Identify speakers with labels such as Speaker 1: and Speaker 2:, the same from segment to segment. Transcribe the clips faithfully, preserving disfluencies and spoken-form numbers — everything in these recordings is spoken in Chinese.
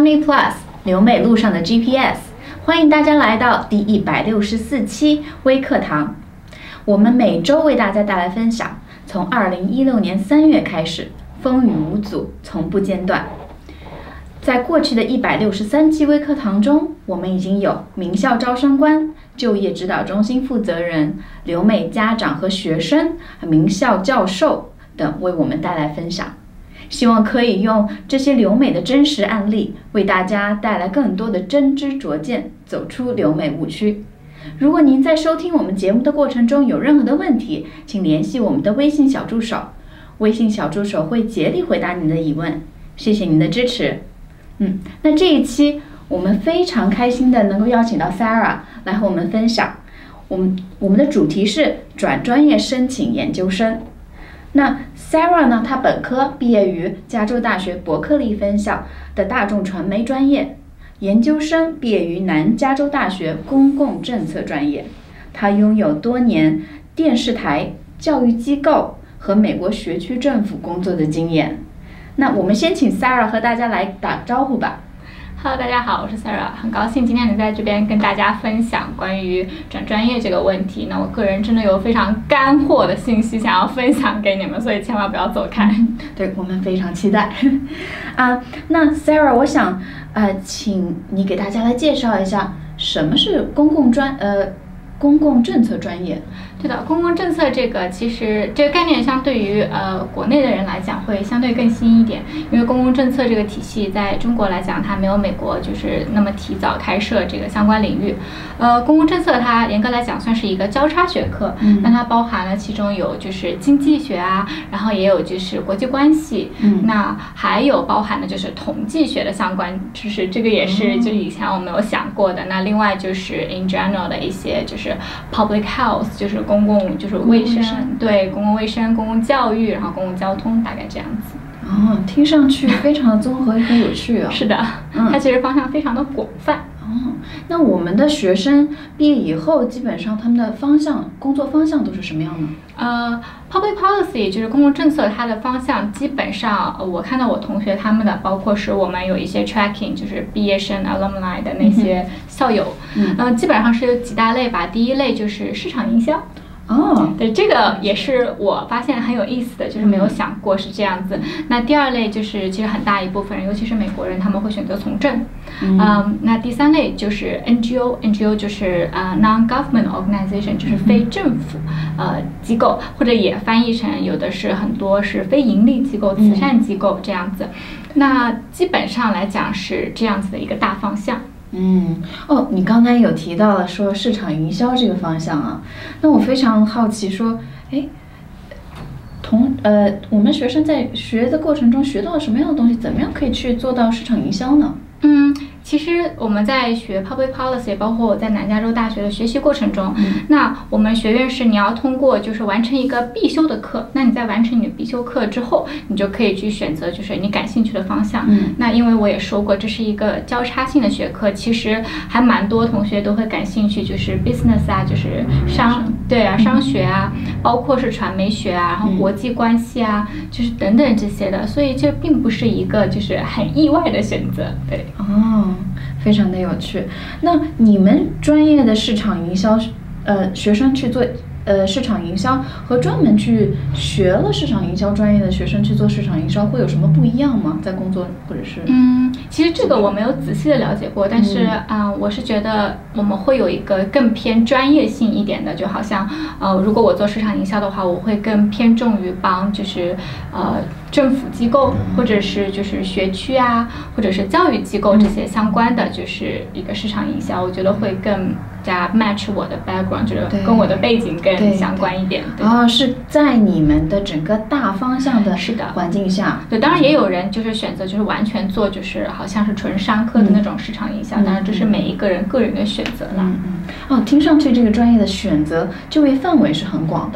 Speaker 1: Money Plus 留美路上的 G P S， 欢迎大家来到第一百六十四期微课堂。我们每周为大家带来分享，从二零一六年三月开始，风雨无阻，从不间断。在过去的一百六十三期微课堂中，我们已经有名校招生官、就业指导中心负责人、留美家长和学生、名校教授等为我们带来分享。希望可以用这些留美的真实案例，为大家带来更多的真知灼见，走出留美误区。如果您在收听我们节目的过程中有任何的问题，请联系我们的微信小助手，微信小助手会竭力回答您的疑问。谢谢您的支持。嗯，那这一期我们非常开心的能够邀请到 Sarah 来和我们分享。我们我们的主题是转专业申请研究生。那 Sarah 呢，她本科毕业于加州大学伯克利分校的大众传媒专业，研究生毕业于南加州大学公共政策专业。她拥有多年电视台、教育机构和美国学区政府工作的经验。那我们先请 Sarah 和大家来打招呼吧。
Speaker 2: Hello， 大家好，我是 Sarah， 很高兴今天能在这边跟大家分享关于转专业这个问题。那我个人真的有非常干货的信息想要分享给你们，所以千万不要走开。
Speaker 1: 对，我们非常期待。啊，那 Sarah， 我想呃，请你给大家来介绍一下什么是公共专呃公共政策专业。
Speaker 2: 对的，公共政策这个其实这个概念相对于呃国内的人来讲会相对更新一点，因为公共政策这个体系在中国来讲它没有美国就是那么提早开设这个相关领域。呃，公共政策它严格来讲算是一个交叉学科，嗯、那它包含了其中有就是经济学啊，然后也有就是国际关系，嗯、那还有包含的就是统计学的相关知识，这个也是就以前我没有想过的。嗯、那另外就是 in general 的一些就是 public health， 就是公共就是卫生，对，公共卫生、公共教育，然后公共交通，大概这样子。
Speaker 1: 哦，听上去非常的综合，很有趣啊、哦。
Speaker 2: 是的，嗯，它其实方向非常的广泛。
Speaker 1: 哦，那我们的学生毕业以后，基本上他们的方向、工作方向都是什么样呢？
Speaker 2: 呃 ，public policy 就是公共政策，它的方向基本上，我看到我同学他们的，包括是我们有一些 tracking， 就是毕业生 alumni 的那些校友，嗯、呃，基本上是有几大类吧。第一类就是市场营销。哦，对，这个也是我发现很有意思的，就是没有想过是这样子。嗯、那第二类就是其实很大一部分人，尤其是美国人，他们会选择从政。嗯，嗯，那第三类就是 N G O，N G O 就是呃 non-government organization， 就是非政府呃机构，或者也翻译成有的是很多是非盈利机构、慈善机构这样子。那基本上来讲是这样子的一个大方向。
Speaker 1: 嗯，哦，你刚才有提到了说市场营销这个方向啊，那我非常好奇说，哎，同呃，我们学生在学的过程中学到了什么样的东西？怎么样可以去做到市场营销呢？
Speaker 2: 嗯，其实我们在学 public policy， 包括我在南加州大学的学习过程中，嗯、那我们学院是你要通过就是完成一个必修的课，那你在完成你的必修课之后，你就可以去选择就是你感兴趣的方向。嗯，那因为我也说过这是一个交叉性的学科，其实还蛮多同学都会感兴趣，就是 business 啊，就是商对啊商学啊，包括是传媒学啊，然后国际关系啊，嗯、就是等等这些的，所以这并不是一个就是很意外的选择，对。
Speaker 1: 哦，非常的有趣。那你们专业的市场营销，呃，学生去做呃市场营销，和专门去学了市场营销专业的学生去做市场营销，会有什么不一样吗？在工作或者是？
Speaker 2: 嗯，其实这个我没有仔细的了解过，但是啊、嗯呃，我是觉得我们会有一个更偏专业性一点的，就好像呃，如果我做市场营销的话，我会更偏重于帮就是呃。政府机构或者是就是学区啊，或者是教育机构这些相关的，就是一个市场营销，我觉得会更加 match 我的 background， 就是跟我的背景更相关一点。
Speaker 1: 然后、哦、是在你们的整个大方向的是的环境下，
Speaker 2: 对，当然也有人就是选择就是完全做就是好像是纯商科的那种市场营销，嗯、当然这是每一个人个人的选择啦。
Speaker 1: 嗯嗯。哦，听上去这个专业的选择就业范围是很广的。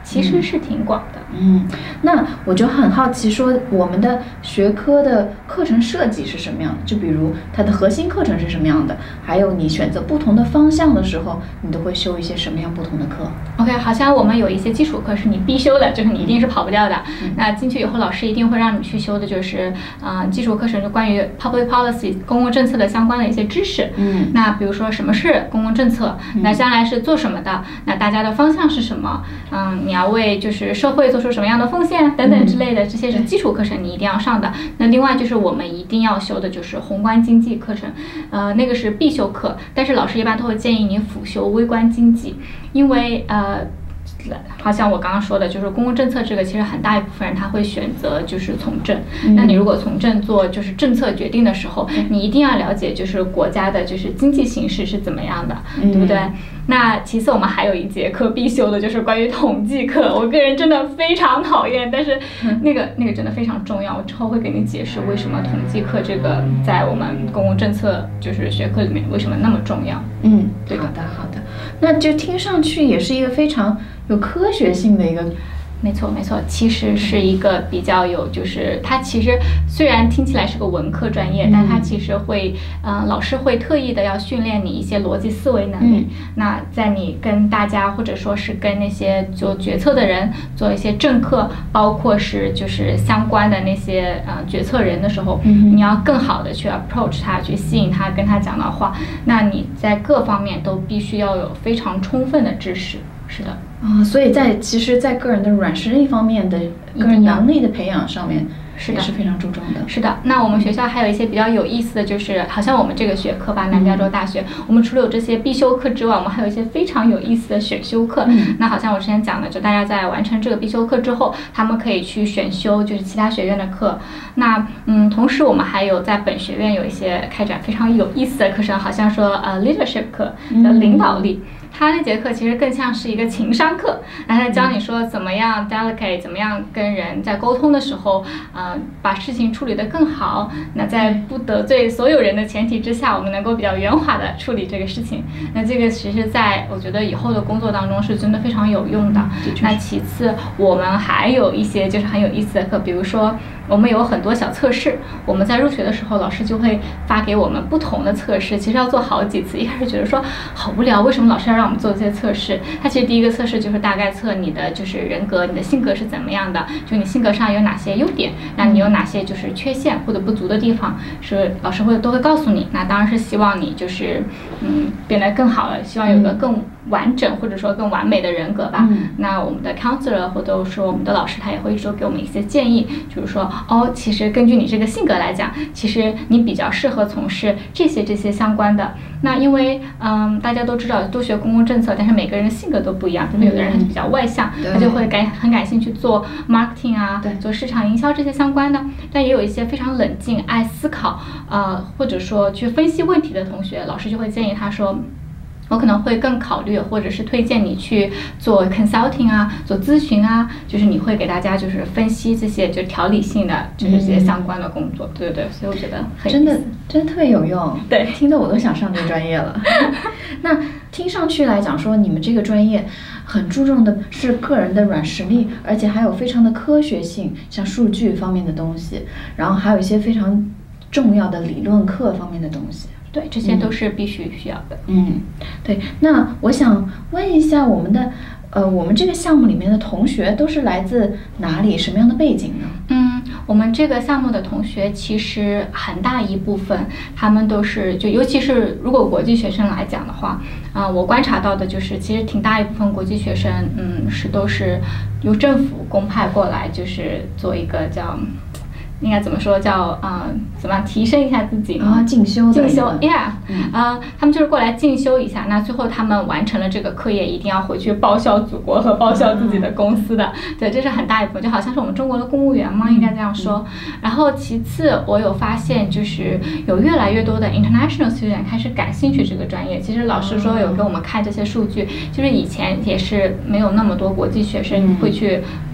Speaker 2: 其实是挺广的。
Speaker 1: 嗯，那我就很好奇，说我们的学科的课程设计是什么样的？就比如它的核心课程是什么样的？还有你选择不同的方向的时候，你都会修一些什么样不同的课
Speaker 2: ？OK， 好像我们有一些基础课是你必修的，就是你一定是跑不掉的。嗯、那进去以后，老师一定会让你去修的，就是呃基础课程就关于 public policy 公共政策的相关的一些知识。嗯，那比如说什么是公共政策？嗯、那将来是做什么的？那大家的方向是什么？嗯，你要为就是社会做出什么样的奉献等等之类的，这些是基础课程，你一定要上的。那另外就是我们一定要修的就是宏观经济课程，呃，那个是必修课，但是老师一般都会建议你辅修微观经济，因为呃。好像我刚刚说的，就是公共政策这个，其实很大一部分人他会选择就是从政。嗯、那你如果从政做就是政策决定的时候，嗯、你一定要了解就是国家的就是经济形势是怎么样的，嗯、对不对？那其次我们还有一节课必修的就是关于统计课，我个人真的非常讨厌，但是那个那个真的非常重要，我之后会给你解释为什么统计课这个在我们公共政策就是学科里面为什么那么重要。
Speaker 1: 嗯，对，好的好的，那就听上去也是一个非常有科学性的一个。
Speaker 2: 没错没错，其实是一个比较有，就是它其实虽然听起来是个文科专业，嗯、但它其实会，嗯、呃，老师会特意的要训练你一些逻辑思维能力。嗯、那在你跟大家或者说是跟那些做决策的人做一些政客，包括是就是相关的那些呃决策人的时候，嗯、你要更好的去 approach 他，去吸引他，跟他讲到话。那你在各方面都必须要有非常充分的知识。是的。
Speaker 1: 啊、哦，所以在其实，在个人的软实力方面的个人能力的培养上面，
Speaker 2: 是的，
Speaker 1: 是非常注重的。
Speaker 2: 是的，那我们学校还有一些比较有意思的就是，好像我们这个学科吧，南加州大学，嗯、我们除了有这些必修课之外，我们还有一些非常有意思的选修课。嗯、那好像我之前讲的，就大家在完成这个必修课之后，他们可以去选修就是其他学院的课。那嗯，同时我们还有在本学院有一些开展非常有意思的课程，好像说呃 leadership 课叫领导力。嗯他那节课其实更像是一个情商课，然后教你说怎么样 delegate， 怎么样跟人在沟通的时候，呃，把事情处理得更好。那在不得罪所有人的前提之下，我们能够比较圆滑的处理这个事情。那这个其实在我觉得以后的工作当中是真的非常有用的。那其次，我们还有一些就是很有意思的课，比如说我们有很多小测试。我们在入学的时候，老师就会发给我们不同的测试，其实要做好几次。一开始觉得说好无聊，为什么老师要让我们做这些测试？它其实第一个测试就是大概测你的就是人格，你的性格是怎么样的，就你性格上有哪些优点，那你有哪些就是缺陷或者不足的地方，是老师会都会告诉你。那当然是希望你就是嗯变得更好了，希望有个更完整或者说更完美的人格吧。嗯、那我们的 counselor 或者说我们的老师他也会说给我们一些建议，就是说哦，其实根据你这个性格来讲，其实你比较适合从事这些这些相关的。那因为嗯大家都知道都学公共政策，但是每个人性格都不一样，比如有的人他就比较外向，嗯、他就会感很感兴趣做 marketing 啊，做市场营销这些相关的。但也有一些非常冷静、爱思考，呃或者说去分析问题的同学，老师就会建议他说，我可能会更考虑，或者是推荐你去做 consulting 啊，做咨询啊，就是你会给大家就是分析这些就条理性的，就是这些相关的工作，嗯、对对对，所以我觉得很
Speaker 1: 真的真的特别有用，
Speaker 2: 对，
Speaker 1: 听得我都想上这个专业了。那听上去来讲说，你们这个专业很注重的是个人的软实力，而且还有非常的科学性，像数据方面的东西，然后还有一些非常重要的理论课方面的东西。
Speaker 2: 对，这些都是必须需要的。
Speaker 1: 嗯，对。那我想问一下，我们的呃，我们这个项目里面的同学都是来自哪里，什么样的背景呢？
Speaker 2: 嗯，我们这个项目的同学其实很大一部分，他们都是就尤其是如果国际学生来讲的话，啊、呃，我观察到的就是其实挺大一部分国际学生，嗯，是都是由政府公派过来，就是做一个叫。应该怎么说叫呃怎么样提升一下自己
Speaker 1: 啊、哦、进修
Speaker 2: 进修 yeah 嗯、呃他们就是过来进修一下，那最后他们完成了这个课业一定要回去报效祖国和报效自己的公司的、嗯、对，这是很大一部分，就好像是我们中国的公务员嘛、嗯、应该这样说、嗯、然后其次我有发现就是有越来越多的 international student 开始感兴趣这个专业。其实老师说有给我们看这些数据，就是以前也是没有那么多国际学生会去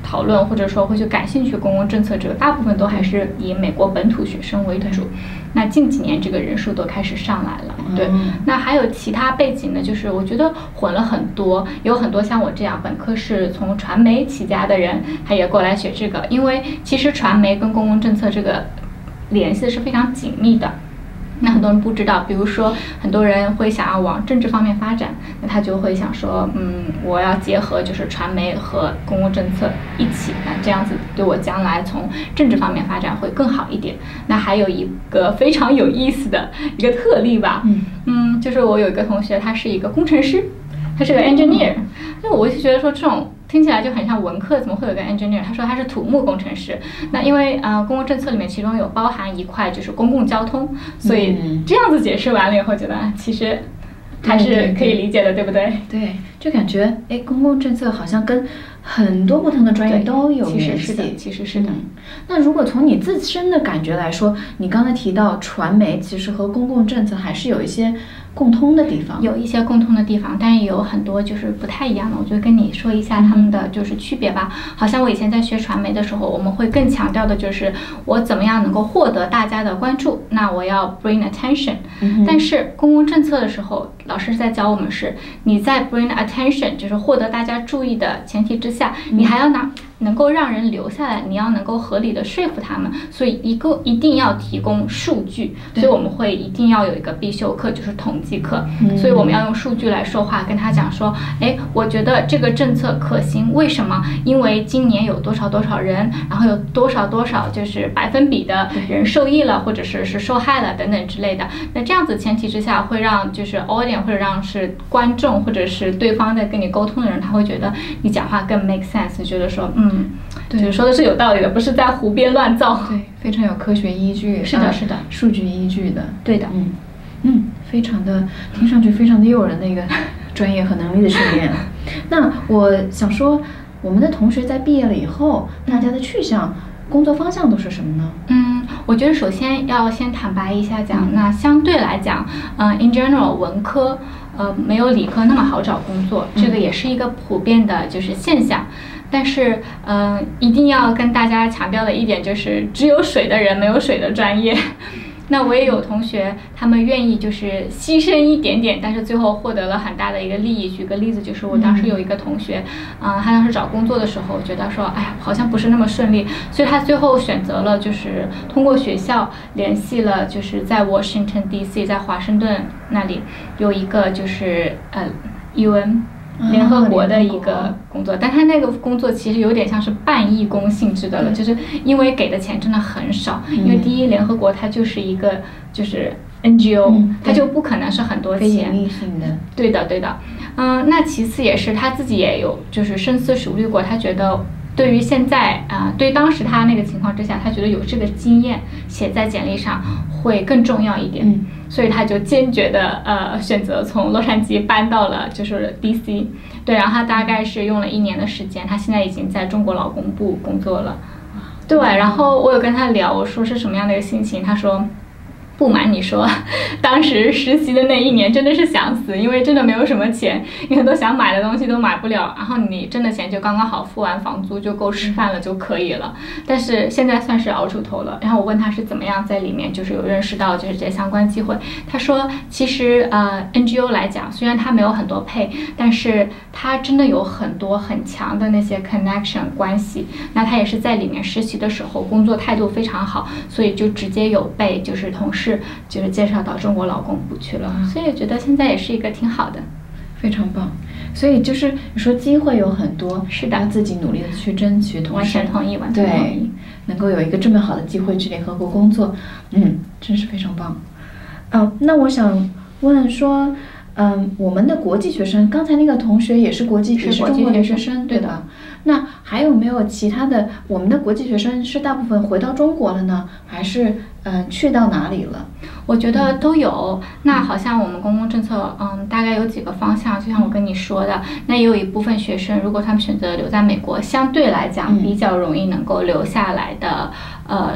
Speaker 2: 讨论或者说会去感兴趣公共政策者，大部分都还是以美国本土学生为主。那近几年这个人数都开始上来了，对。嗯、那还有其他背景呢，就是我觉得混了很多，有很多像我这样本科是从传媒起家的人，他也过来学这个，因为其实传媒跟公共政策这个联系是非常紧密的。那很多人不知道，比如说很多人会想要往政治方面发展，那他就会想说，嗯，我要结合就是传媒和公共政策一起，那这样子对我将来从政治方面发展会更好一点。那还有一个非常有意思的一个特例吧，嗯嗯，就是我有一个同学，他是一个工程师，他是个 engineer， 那我就觉得说这种听起来就很像文科，怎么会有个 engineer？ 他说他是土木工程师。那因为呃公共政策里面其中有包含一块就是公共交通，所以这样子解释完了以后，觉得其实还是可以理解的， 对, 对, 对, 对不对？
Speaker 1: 对，就感觉哎，公共政策好像跟很多不同的专业都有联系。
Speaker 2: 其实是的，其实是的。
Speaker 1: 嗯、那如果从你自身的感觉来说，你刚才提到传媒其实和公共政策还是有一些共通的地方，
Speaker 2: 有一些共通的地方，但是也有很多就是不太一样的。我就跟你说一下他们的就是区别吧。好像我以前在学传媒的时候，我们会更强调的就是我怎么样能够获得大家的关注，那我要 bring attention、嗯。但是公共政策的时候，老师在教我们是你在 bring attention， 就是获得大家注意的前提之下，嗯、你还要拿能够让人留下来，你要能够合理的说服他们，所以一个一定要提供数据。所以我们会一定要有一个必修课，就是统计课。嗯、所以我们要用数据来说话，跟他讲说，哎，我觉得这个政策可行，为什么？因为今年有多少多少人，然后有多少多少就是百分比的人受益了，或者是是受害了等等之类的。那这样子前提之下，会让就是 audience 或者让是观众或者是对方在跟你沟通的人，他会觉得你讲话更 make sense， 觉得说嗯。嗯，就是说的是有道理的，不是在胡编乱造。
Speaker 1: 对，非常有科学依据。
Speaker 2: 是的，是的，
Speaker 1: 数据依据的。
Speaker 2: 对的，
Speaker 1: 嗯嗯，非常的，听上去非常的诱人的一个专业和能力的训练。那我想说，我们的同学在毕业了以后，大家的去向、工作方向都是什么呢？
Speaker 2: 嗯，我觉得首先要先坦白一下讲，嗯、那相对来讲，嗯、呃、，in general 文科。呃，没有理科那么好找工作，这个也是一个普遍的就是现象。但是，嗯、呃，一定要跟大家强调的一点就是，只有水的人没有水的专业。那我也有同学，他们愿意就是牺牲一点点，但是最后获得了很大的一个利益。举个例子，就是我当时有一个同学，嗯、呃，他当时找工作的时候，觉得说，哎呀，好像不是那么顺利，所以他最后选择了就是通过学校联系了，就是在 Washington D C， 在华盛顿那里有一个就是呃 U N。联合国的一个工作，但他那个工作其实有点像是半义工性质的了，就是因为给的钱真的很少。因为第一，联合国它就是一个就是 N G O，嗯、它就不可能是很多钱。非
Speaker 1: 盈利性的。
Speaker 2: 对的，对的。嗯、呃，那其次也是他自己也有就是深思熟虑过，他觉得。对于现在啊、呃，对当时他那个情况之下，他觉得有这个经验写在简历上会更重要一点，嗯、所以他就坚决的呃选择从洛杉矶搬到了就是 D C， 对，然后他大概是用了一年的时间，他现在已经在中国劳工部工作了，对，然后我有跟他聊，我说是什么样的一个心情，他说。不瞒你说，当时实习的那一年真的是想死，因为真的没有什么钱，你很多想买的东西都买不了，然后你挣的钱就刚刚好付完房租就够吃饭了就可以了。但是现在算是熬出头了。然后我问他是怎么样在里面就是有认识到就是这些相关机会，他说其实呃 N G O 来讲，虽然他没有很多 pay， 但是他真的有很多很强的那些 connection 关系。那他也是在里面实习的时候工作态度非常好，所以就直接有被就是同事。就是介绍到中国劳工部去了，所以觉得现在也是一个挺好的，
Speaker 1: 非常棒。所以就是你说机会有很多，
Speaker 2: 是的，
Speaker 1: 自己努力的去争取，同时
Speaker 2: 完全同意，完全同意，
Speaker 1: 能够有一个这么好的机会去联合国工作，嗯，真是非常棒。哦，那我想问说，嗯，我们的国际学生，刚才那个同学也是国际，也是中国留学生，对吧？那还有没有其他的？我们的国际学生是大部分回到中国了呢，还是嗯、呃、去到哪里了？
Speaker 2: 我觉得都有。嗯、那好像我们公共政策，嗯，大概有几个方向，就像我跟你说的，那也有一部分学生，如果他们选择留在美国，相对来讲比较容易能够留下来的，呃。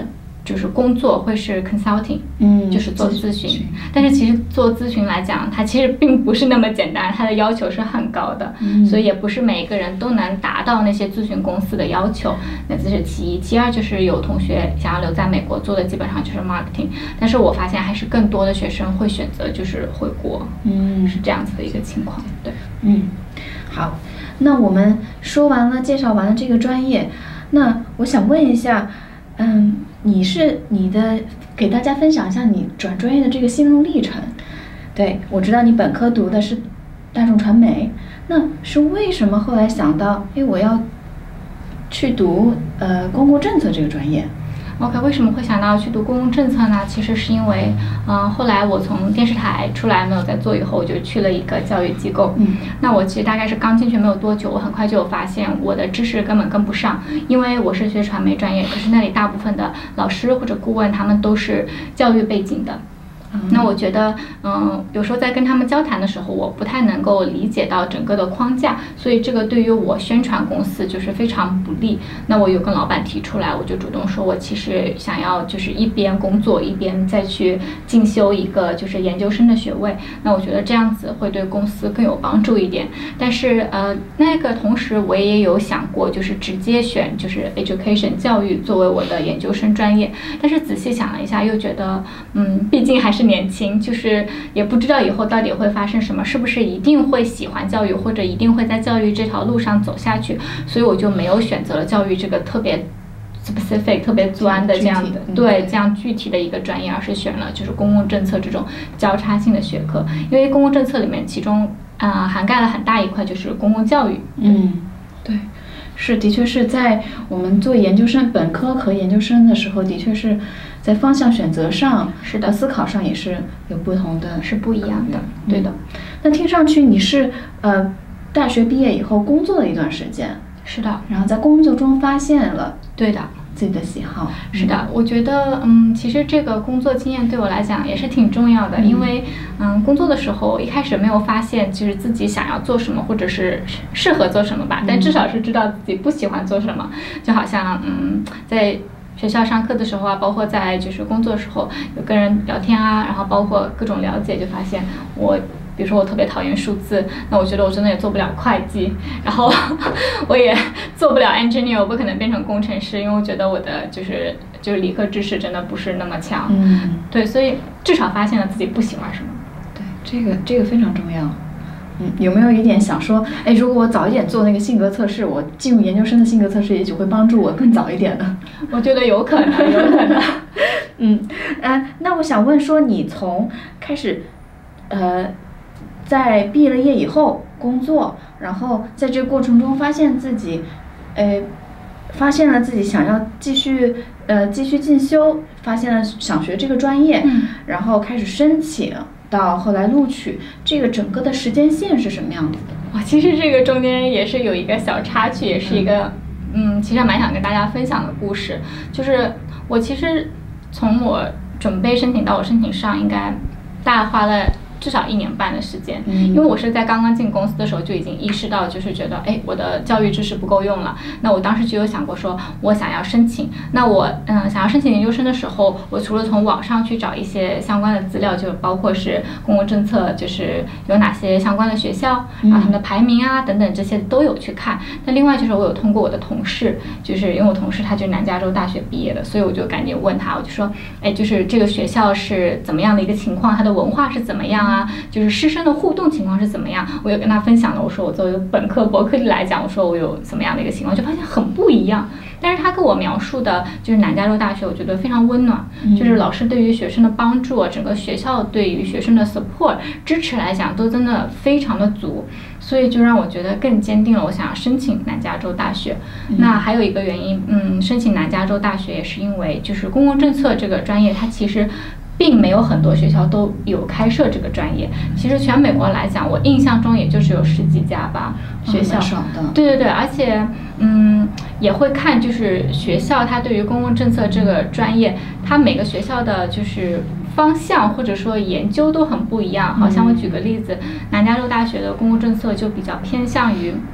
Speaker 2: 就是工作会是 consulting，
Speaker 1: 嗯，
Speaker 2: 就是做咨询。但是其实做咨询来讲，它其实并不是那么简单，它的要求是很高的，
Speaker 1: 嗯、
Speaker 2: 所以也不是每一个人都能达到那些咨询公司的要求。那这是其一，其二就是有同学想要留在美国做的基本上就是 marketing， 但是我发现还是更多的学生会选择就是回国，
Speaker 1: 嗯，
Speaker 2: 是这样子的一个情况。对，
Speaker 1: 嗯，好，那我们说完了，介绍完了这个专业，那我想问一下，嗯。你是你的，给大家分享一下你转专业的这个心路历程。对，我知道你本科读的是大众传媒，那是为什么后来想到，哎，我要去读呃公共政策这个专业？
Speaker 2: OK， 为什么会想到去读公共政策呢？其实是因为，嗯、呃，后来我从电视台出来没有再做以后，我就去了一个教育机构。
Speaker 1: 嗯，
Speaker 2: 那我其实大概是刚进去没有多久，我很快就有发现我的知识根本跟不上，因为我是学传媒专业，可是那里大部分的老师或者顾问他们都是教育背景的。那我觉得，嗯，有时候在跟他们交谈的时候，我不太能够理解到整个的框架，所以这个对于我宣传公司就是非常不利。那我有跟老板提出来，我就主动说我其实想要就是一边工作一边再去进修一个就是研究生的学位。那我觉得这样子会对公司更有帮助一点。但是呃，那个同时我也有想过，就是直接选就是 education 教育作为我的研究生专业。但是仔细想了一下，又觉得，嗯，毕竟还是年轻，就是也不知道以后到底会发生什么，是不是一定会喜欢教育，或者一定会在教育这条路上走下去，所以我就没有选择了教育这个特别 specific 特别专的这样的、嗯、对这样具体的一个专业，而是选了就是公共政策这种交叉性的学科，因为公共政策里面其中啊、呃、涵盖了很大一块就是公共教育。
Speaker 1: 嗯，对。是，的确是在我们做研究生、本科和研究生的时候，的确是在方向选择上，
Speaker 2: 是的，
Speaker 1: 思考上也是有不同的，
Speaker 2: 是不一样的。嗯、对的。
Speaker 1: 那听上去你是呃大学毕业以后工作了一段时间，
Speaker 2: 是的，
Speaker 1: 然后在工作中发现了，
Speaker 2: 对的。
Speaker 1: 自己的喜好。
Speaker 2: 是的，我觉得嗯，其实这个工作经验对我来讲也是挺重要的，
Speaker 1: 嗯、
Speaker 2: 因为嗯，工作的时候一开始没有发现就是自己想要做什么或者是适合做什么吧，嗯、但至少是知道自己不喜欢做什么。就好像嗯，在学校上课的时候啊，包括在就是工作的时候，有跟人聊天啊，然后包括各种了解，就发现我。比如说我特别讨厌数字，那我觉得我真的也做不了会计，然后我也做不了 engineer， 我不可能变成工程师，因为我觉得我的就是就是理科知识真的不是那么强。
Speaker 1: 嗯，
Speaker 2: 对，所以至少发现了自己不喜欢什么。
Speaker 1: 对，这个这个非常重要。嗯，有没有一点想说，哎，如果我早一点做那个性格测试，我进入研究生的性格测试，也许会帮助我更早一点呢？
Speaker 2: 我觉得有可能，有可能。
Speaker 1: 嗯，呃，那我想问说，你从开始，呃。在毕业了业以后工作，然后在这个过程中发现自己，呃，发现了自己想要继续呃继续进修，发现了想学这个专业，
Speaker 2: 嗯、
Speaker 1: 然后开始申请，到后来录取，这个整个的时间线是什么样子的？
Speaker 2: 哇，其实这个中间也是有一个小插曲，也是一个嗯，其实蛮想跟大家分享的故事，就是我其实从我准备申请到我申请上，应该大概花了。至少一年半的时间，因为我是在刚刚进公司的时候就已经意识到，就是觉得，哎，我的教育知识不够用了。那我当时就有想过说，我想要申请。那我嗯想要申请研究生的时候，我除了从网上去找一些相关的资料，就包括是公共政策，就是有哪些相关的学校，然后他们的排名啊等等这些都有去看。那另外就是我有通过我的同事，就是因为我同事他就是南加州大学毕业的，所以我就赶紧问他，我就说，哎，就是这个学校是怎么样的一个情况，它的文化是怎么样啊？就是师生的互动情况是怎么样？我有跟他分享了，我说我作为本科博客来讲，我说我有什么样的一个情况，就发现很不一样。但是他跟我描述的就是南加州大学，我觉得非常温暖，嗯、就是老师对于学生的帮助，整个学校对于学生的 support 支持来讲，都真的非常的足，所以就让我觉得更坚定了我想要申请南加州大学。嗯、那还有一个原因，嗯，申请南加州大学也是因为就是公共政策这个专业，它其实。并没有很多学校都有开设这个专业，其实全美国来讲，我印象中也就是有十几家吧学校。
Speaker 1: 少的。
Speaker 2: 对对对，而且嗯也会看就是学校它对于公共政策这个专业，它每个学校的就是方向或者说研究都很不一样。好像我举个例子，南加州大学的公共政策就比较偏向于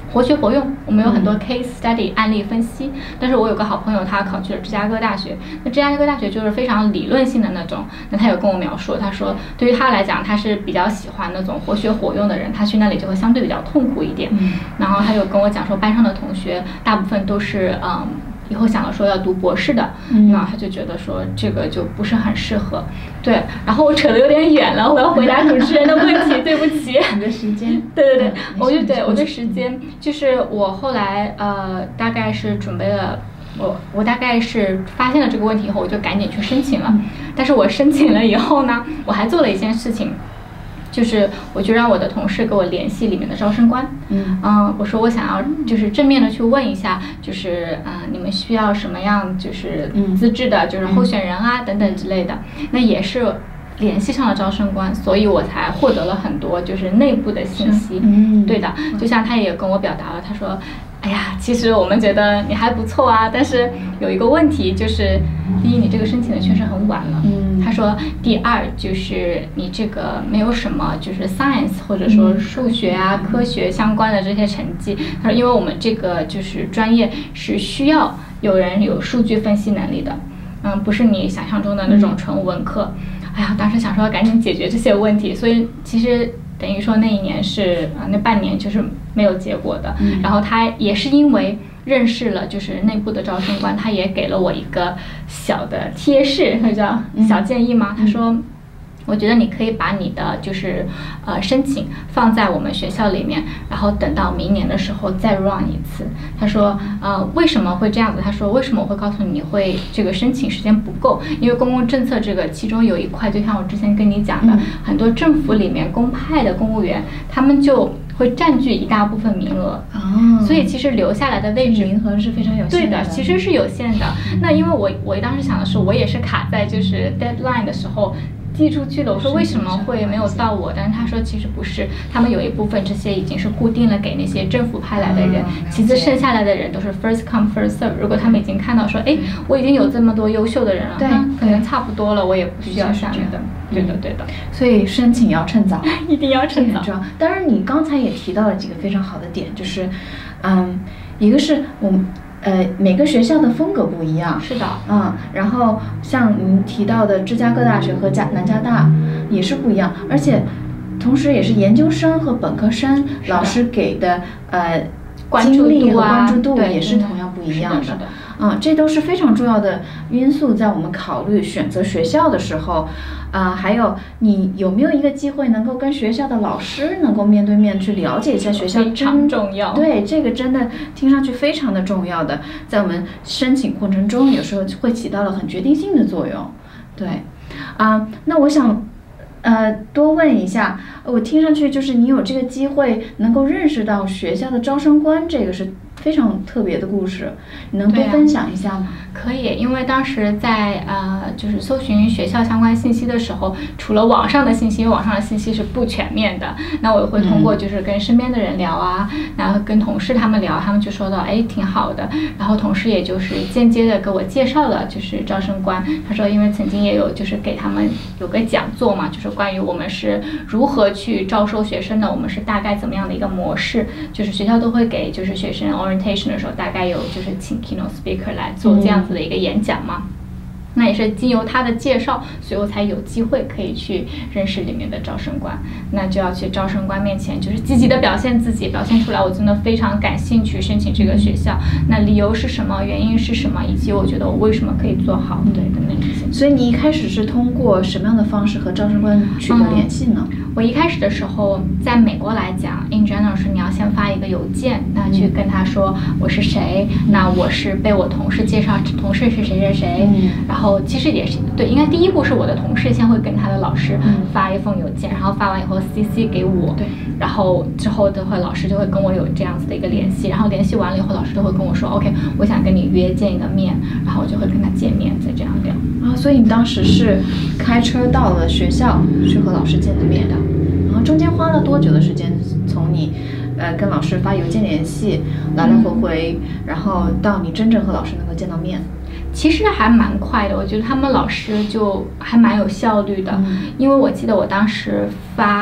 Speaker 2: 活学活用，我们有很多 case study 案例分析。但是我有个好朋友，他考去了芝加哥大学，那芝加哥大学就是非常理论性的那种。那他有跟我描述，他说对于他来讲，他是比较喜欢那种活学活用的人，他去那里就会相对比较痛苦一点。嗯、然后他有跟我讲说，班上的同学大部分都是嗯。以后想了说要读博士的，嗯、那他就觉得说这个就不是很适合。对，然后我扯得有点远了，我要回答主持人的问题，对不起。
Speaker 1: 你的时间？
Speaker 2: 对对对，我就对我的时间，就是我后来呃大概是准备了，我我大概是发现了这个问题以后，我就赶紧去申请了。嗯、但是我申请了以后呢，我还做了一件事情。就是我就让我的同事给我联系里面的招生官，嗯嗯，我说我想要就是正面的去问一下，就是嗯、呃、你们需要什么样就是资质的，就是候选人啊、嗯、等等之类的，那也是联系上了招生官，所以我才获得了很多就是内部的信息，嗯，对的，就像他也跟我表达了，他说。哎呀，其实我们觉得你还不错啊，但是有一个问题就是，第一，你这个申请的确实很晚了。嗯，他说，第二就是你这个没有什么就是 science 或者说数学啊、嗯、科学相关的这些成绩。他说，因为我们这个就是专业是需要有人有数据分析能力的，嗯，不是你想象中的那种纯文科。嗯、哎呀，当时想说赶紧解决这些问题，所以其实。等于说那一年是呃那半年就是没有结果的，嗯、然后他也是因为认识了就是内部的招生官，他也给了我一个小的贴士，那叫小建议吗？嗯、他说。我觉得你可以把你的就是呃申请放在我们学校里面，然后等到明年的时候再 run 一次。他说呃为什么会这样子？他说为什么我会告诉你你会这个申请时间不够？因为公共政策这个其中有一块，就像我之前跟你讲的，嗯、很多政府里面公派的公务员，他们就会占据一大部分名额。哦，所以其实留下来的位置
Speaker 1: 名额是非常有限的。
Speaker 2: 对的，其实是有限的。嗯、那因为我我当时想的是，我也是卡在就是 deadline 的时候。寄出去了，我说为什么会没有到我？但是他说其实不是，他们有一部分这些已经是固定了给那些政府派来的人，嗯、其次剩下来的人都是 first come first serve。如果他们已经看到说，哎，我已经有这么多优秀的人了，
Speaker 1: 对，
Speaker 2: 可能差不多了，我也不需要下面的。对的，对的。
Speaker 1: 所以申请要趁早，
Speaker 2: 一定要趁早。
Speaker 1: 当然，你刚才也提到了几个非常好的点，就是，嗯，一个是我们。呃，每个学校的风格不一样，
Speaker 2: 是的，
Speaker 1: 嗯，然后像您提到的芝加哥大学和加南加大也是不一样，而且同时也是研究生和本科生老师给的呃精力和关注度也是同样不一样的，嗯，这都是非常重要的因素，在我们考虑选择学校的时候。啊、呃，还有你有没有一个机会能够跟学校的老师能够面对面去了解一下学校？
Speaker 2: 非常重要。
Speaker 1: 对，这个真的听上去非常的重要的，在我们申请过程中，有时候会起到了很决定性的作用。对，啊、呃，那我想，呃，多问一下，我听上去就是你有这个机会能够认识到学校的招生官，这个是非常特别的故事，你能多分享一下吗？
Speaker 2: 可以，因为当时在呃就是搜寻学校相关信息的时候，除了网上的信息，因为网上的信息是不全面的，那我会通过就是跟身边的人聊啊，嗯、然后跟同事他们聊，他们就说到哎挺好的，然后同事也就是间接的给我介绍了就是招生官，他说因为曾经也有就是给他们有个讲座嘛，就是关于我们是如何去招收学生的，我们是大概怎么样的一个模式，就是学校都会给就是学生 orientation 的时候大概有就是请 keynote speaker 来做这样子的一个演讲嘛。嗯，那也是经由他的介绍，所以我才有机会可以去认识里面的招生官。那就要去招生官面前，就是积极的表现自己，表现出来我真的非常感兴趣申请这个学校。那理由是什么？原因是什么？以及我觉得我为什么可以做好？对的那些。
Speaker 1: 所以你一开始是通过什么样的方式和招生官取得联系呢？
Speaker 2: 嗯、我一开始的时候，在美国来讲 ，in general 是你要先发一个邮件，那去跟他说我是谁，嗯、那我是被我同事介绍，同事是谁谁谁，嗯、然后。然后其实也是对，应该第一步是我的同事先会跟他的老师发一封邮件，嗯、然后发完以后 C C 给我，对，然后之后的话老师就会跟我有这样子的一个联系，然后联系完了以后，老师都会跟我说 OK， 我想跟你约见一个面，然后我就会跟他见面，再这样聊。
Speaker 1: 啊，所以你当时是开车到了学校去和老师见的面的，然后中间花了多久的时间？从你呃跟老师发邮件联系，来来回回，嗯、然后到你真正和老师能够见到面。
Speaker 2: 其实还蛮快的，我觉得他们老师就还蛮有效率的，嗯、因为我记得我当时发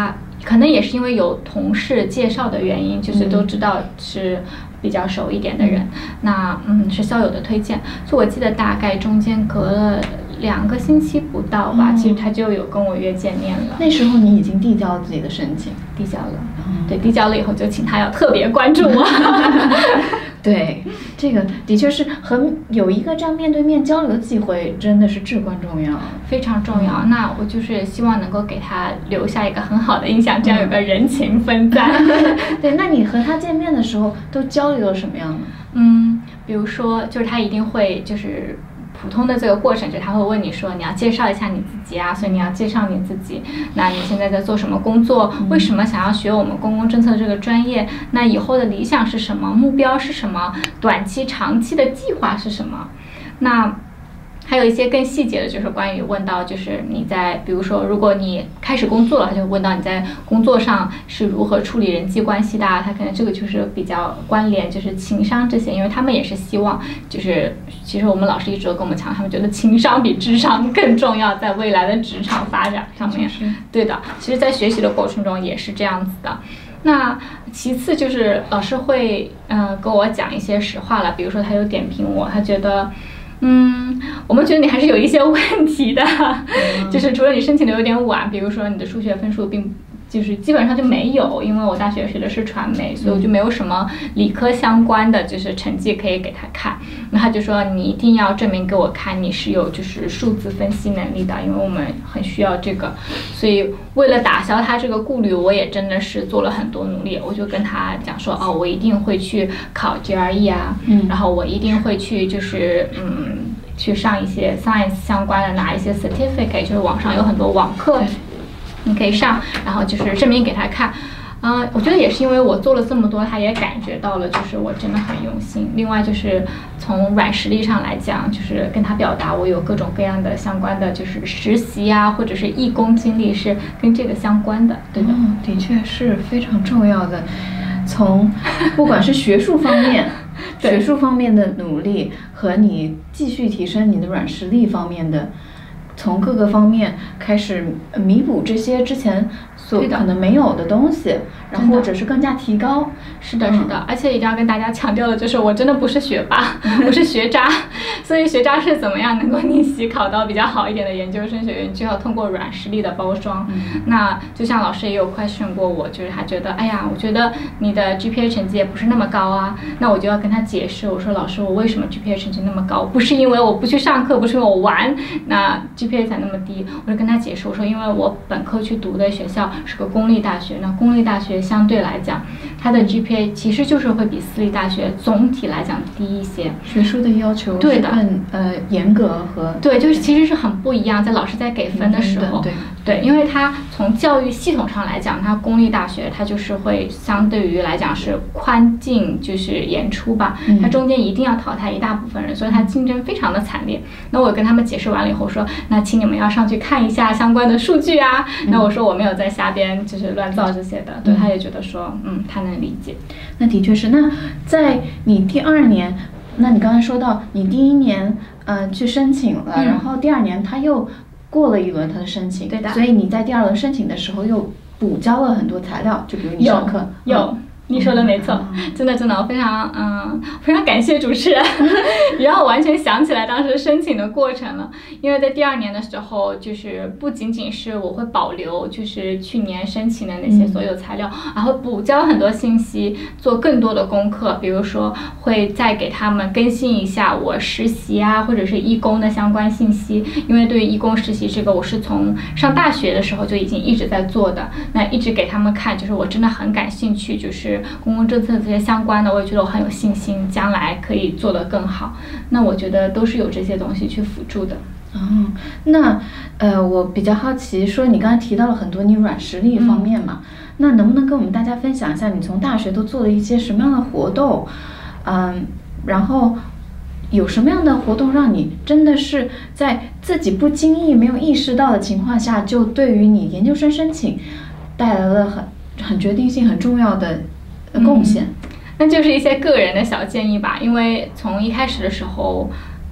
Speaker 2: 可能也是因为有同事介绍的原因，就是都知道是比较熟一点的人，嗯、那嗯是校友的推荐，所以我记得大概中间隔了两个星期不到吧，嗯、其实他就有跟我约见面了。
Speaker 1: 那时候你已经递交了自己的申请，
Speaker 2: 递交了，嗯、对，递交了以后就请他要特别关注我。
Speaker 1: 对，这个的确是和有一个这样面对面交流的机会，真的是至关重要，
Speaker 2: 非常重要。嗯、那我就是希望能够给他留下一个很好的印象，这样有个人情分在。
Speaker 1: 对，那你和他见面的时候都交流了什么样呢？
Speaker 2: 嗯，比如说，就是他一定会就是。普通的这个过程，就他会问你说你要介绍一下你自己啊，所以你要介绍你自己。那你现在在做什么工作？为什么想要学我们公共政策这个专业？那以后的理想是什么？目标是什么？短期、长期的计划是什么？那还有一些更细节的，就是关于问到，就是你在，比如说，如果你开始工作了，他就问到你在工作上是如何处理人际关系的，他可能这个就是比较关联，就是情商这些，因为他们也是希望，就是其实我们老师一直都跟我们强调，他们觉得情商比智商更重要，在未来的职场发展上面。对的，其实在学习的过程中也是这样子的。那其次就是老师会嗯、呃、跟我讲一些实话了，比如说他有点评我，他觉得。嗯，我们觉得你还是有一些问题的，嗯、就是除了你申请的有点晚，比如说你的数学分数并就是基本上就没有，因为我大学学的是传媒，所以我就没有什么理科相关的就是成绩可以给他看。那他就说你一定要证明给我看你是有就是数字分析能力的，因为我们很需要这个。所以为了打消他这个顾虑，我也真的是做了很多努力。我就跟他讲说，哦，我一定会去考 G R E 啊，嗯、然后我一定会去就是嗯去上一些 science 相关的，拿一些 certificate， 就是网上有很多网课。你可以上，然后就是证明给他看，嗯、呃，我觉得也是因为我做了这么多，他也感觉到了，就是我真的很用心。另外就是从软实力上来讲，就是跟他表达我有各种各样的相关的，就是实习啊，或者是义工经历是跟这个相关的，对的，
Speaker 1: 嗯、的确是非常重要的。从不管是学术方面，学术方面的努力和你继续提升你的软实力方面的。从各个方面开始弥补这些之前所可能没有的东西，然后或者是更加提高。
Speaker 2: 是的，是的，嗯、而且一定要跟大家强调的就是，我真的不是学霸，我是学渣。所以学渣是怎么样能够逆袭考到比较好一点的研究生学院，就要通过软实力的包装。嗯、那就像老师也有 question 过我，就是他觉得，哎呀，我觉得你的 G P A 成绩也不是那么高啊。那我就要跟他解释，我说老师，我为什么 G P A 成绩那么高？不是因为我不去上课，不是因为我玩，那 G P A 才那么低。我就跟他解释，我说因为我本科去读的学校是个公立大学，那公立大学相对来讲，它的 G P A 其实就是会比私立大学总体来讲低一些，
Speaker 1: 学术的要求
Speaker 2: 对的
Speaker 1: 更呃严格和
Speaker 2: 对，就是其实是很不一样。在老师在给分的时候，
Speaker 1: 对
Speaker 2: 对，因为它从教育系统上来讲，它公立大学它就是会相对于来讲是宽进就是严出吧，嗯、它中间一定要淘汰一大部分人，所以它竞争非常的惨烈。那我跟他们解释完了以后说，那请你们要上去看一下相关的数据啊。嗯、那我说我没有在瞎编就是乱造这些的，嗯、对，他也觉得说嗯他能理解。
Speaker 1: 那的确是。那在你第二年，那你刚才说到你第一年呃去申请了，嗯、然后第二年他又过了一轮他的申请，
Speaker 2: 对的。
Speaker 1: 所以你在第二轮申请的时候又补交了很多材料，就比如你上课
Speaker 2: 有。有嗯你说的没错，嗯、真的真的，我非常嗯非常感谢主持人，也让我完全想起来当时申请的过程了。因为在第二年的时候，就是不仅仅是我会保留就是去年申请的那些所有材料，嗯、然后补交很多信息，做更多的功课，比如说会再给他们更新一下我实习啊或者是义工的相关信息。因为对于义工实习这个，我是从上大学的时候就已经一直在做的，那一直给他们看，就是我真的很感兴趣，就是公共政策这些相关的，我也觉得我很有信心，将来可以做得更好。那我觉得都是有这些东西去辅助的。
Speaker 1: 哦，那呃，我比较好奇，说你刚才提到了很多你软实力方面嘛，嗯、那能不能跟我们大家分享一下，你从大学都做了一些什么样的活动？嗯，然后有什么样的活动让你真的是在自己不经意、没有意识到的情况下，就对于你研究生申请带来了很很决定性、很重要的贡献？
Speaker 2: 嗯、那就是一些个人的小建议吧。因为从一开始的时候，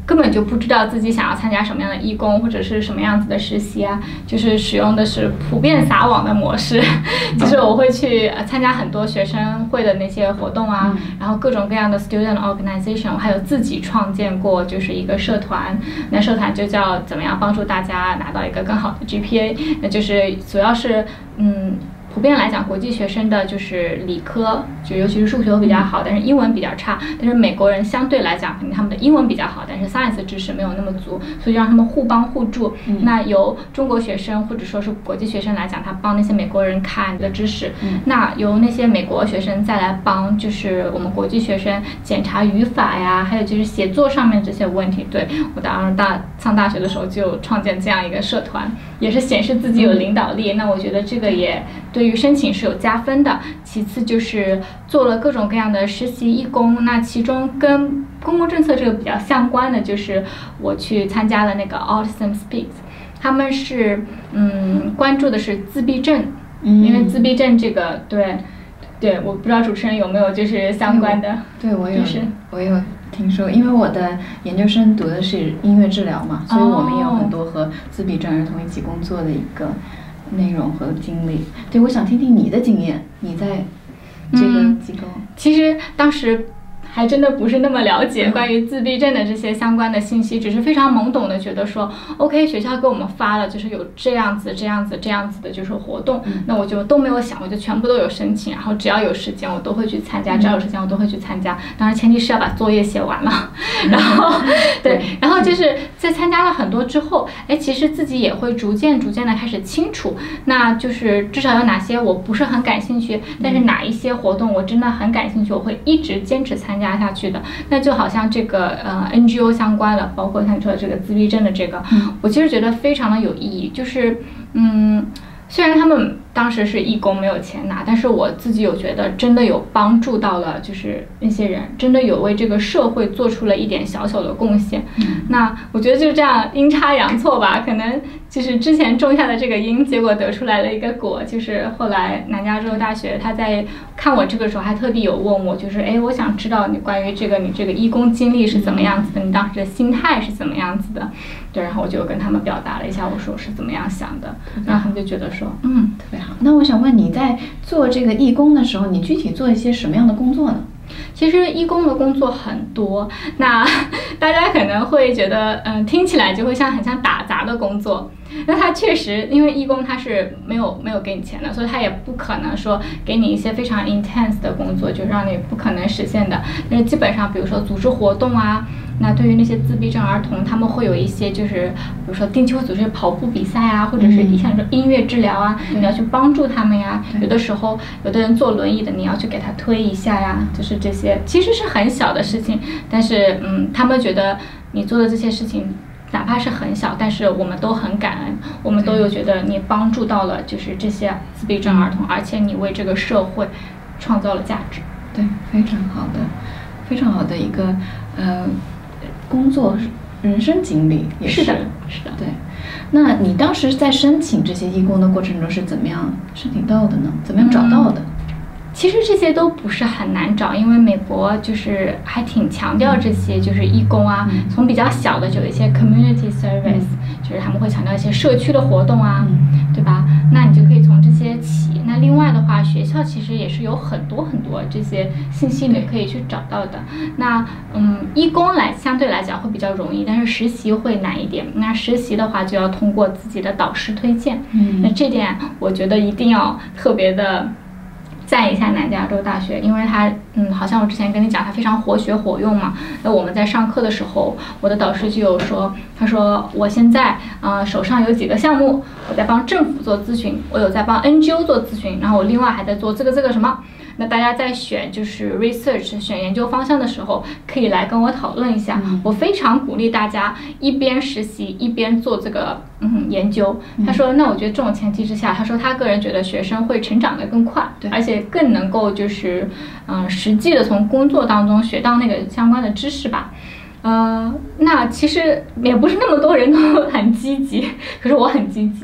Speaker 2: 根本就不知道自己想要参加什么样的义工或者是什么样子的实习啊，就是使用的是普遍撒网的模式，就是我会去参加很多学生会的那些活动啊，嗯、然后各种各样的 student organization， 我还有自己创建过就是一个社团，那社团就叫怎么样帮助大家拿到一个更好的 G P A， 那就是主要是嗯。普遍来讲，国际学生的就是理科，就尤其是数学比较好，但是英文比较差。但是美国人相对来讲，肯定他们的英文比较好，但是 science 知识没有那么足，所以让他们互帮互助。嗯、那由中国学生或者说是国际学生来讲，他帮那些美国人看的知识；嗯、那由那些美国学生再来帮，就是我们国际学生检查语法呀，还有就是写作上面这些问题。对，我当时大上大学的时候就创建这样一个社团，也是显示自己有领导力。嗯、那我觉得这个也对。对于申请是有加分的，其次就是做了各种各样的实习义工，那其中跟公共政策这个比较相关的就是我去参加了那个 Autism Speaks， 他们是嗯关注的是自闭症，嗯、因为自闭症这个对对，我不知道主持人有没有就是相关的，
Speaker 1: 对, 对我有、就是、我有听说，因为我的研究生读的是音乐治疗嘛，所以我们也有很多和自闭症儿童一起工作的一个内容和经历。对，我想听听你的经验，你在这个机构、嗯、
Speaker 2: 其实当时还真的不是那么了解关于自闭症的这些相关的信息，只是非常懵懂的觉得说 OK 学校给我们发了就是有这样子这样子这样子的就是活动、嗯、那我就都没有想，我就全部都有申请，然后只要有时间我都会去参加，只要有时间我都会去参加，当然前提是要把作业写完了然后对，然后就是在参加了很多之后，哎，其实自己也会逐渐逐渐的开始清楚，那就是至少有哪些我不是很感兴趣，但是哪一些活动我真的很感兴趣，我会一直坚持参加下去的。那就好像这个呃 N G O 相关的，包括像你说的这个自闭症的这个、嗯、我其实觉得非常的有意义，就是嗯虽然他们当时是义工没有钱拿，但是我自己有觉得真的有帮助到了，就是那些人真的有为这个社会做出了一点小小的贡献、嗯、那我觉得就这样阴差阳错吧，可能就是之前种下的这个因，结果得出来了一个果，就是后来南加州大学他在看我这个时候还特地有问我，就是哎，我想知道你关于这个你这个义工经历是怎么样子的，你当时的心态是怎么样子的，对，然后我就跟他们表达了一下我说我是怎么样想的，然后他们就觉得说嗯
Speaker 1: 特别好。那我想问你在做这个义工的时候，你具体做一些什么样的工作呢？
Speaker 2: 其实义工的工作很多，那大家可能会觉得嗯听起来就会像很像打杂的工作，那他确实因为义工他是没有没有给你钱的，所以他也不可能说给你一些非常 intense 的工作，就让你不可能实现的。但是基本上比如说组织活动啊，那对于那些自闭症儿童，他们会有一些就是比如说定期会组织跑步比赛啊，或者是你像说音乐治疗啊、嗯、你要去帮助他们呀，有的时候有的人坐轮椅的，你要去给他推一下呀，就是这些其实是很小的事情，但是嗯他们觉得你做的这些事情哪怕是很小，但是我们都很感恩，我们都有觉得你帮助到了就是这些自闭症儿童，而且你为这个社会创造了价值。
Speaker 1: 对，非常好的非常好的一个呃工作人生经历也是。
Speaker 2: 是的是的。
Speaker 1: 对，那你当时在申请这些义工的过程中是怎么样申请到的呢？怎么样找到的？
Speaker 2: 嗯其实这些都不是很难找，因为美国就是还挺强调这些就是义工啊，嗯、从比较小的就有一些 community service，、嗯、就是他们会强调一些社区的活动啊、嗯、对吧，那你就可以从这些起。那另外的话，学校其实也是有很多很多这些信息你可以去找到的。那嗯，义工来相对来讲会比较容易，但是实习会难一点。那实习的话就要通过自己的导师推荐，嗯，那这点我觉得一定要特别的赞一下南加州大学，因为它嗯，好像我之前跟你讲，它非常活学活用嘛。那我们在上课的时候，我的导师就有说，他说我现在呃手上有几个项目，我在帮政府做咨询，我有在帮 N G O 做咨询，然后我另外还在做这个这个什么。那大家在选就是 research 选研究方向的时候，可以来跟我讨论一下。嗯、我非常鼓励大家一边实习一边做这个嗯研究。他说，那我觉得这种前提之下，他说他个人觉得学生会成长得更快，而且更能够就是嗯、呃、实际的从工作当中学到那个相关的知识吧。呃，那其实也不是那么多人都很积极，可是我很积极。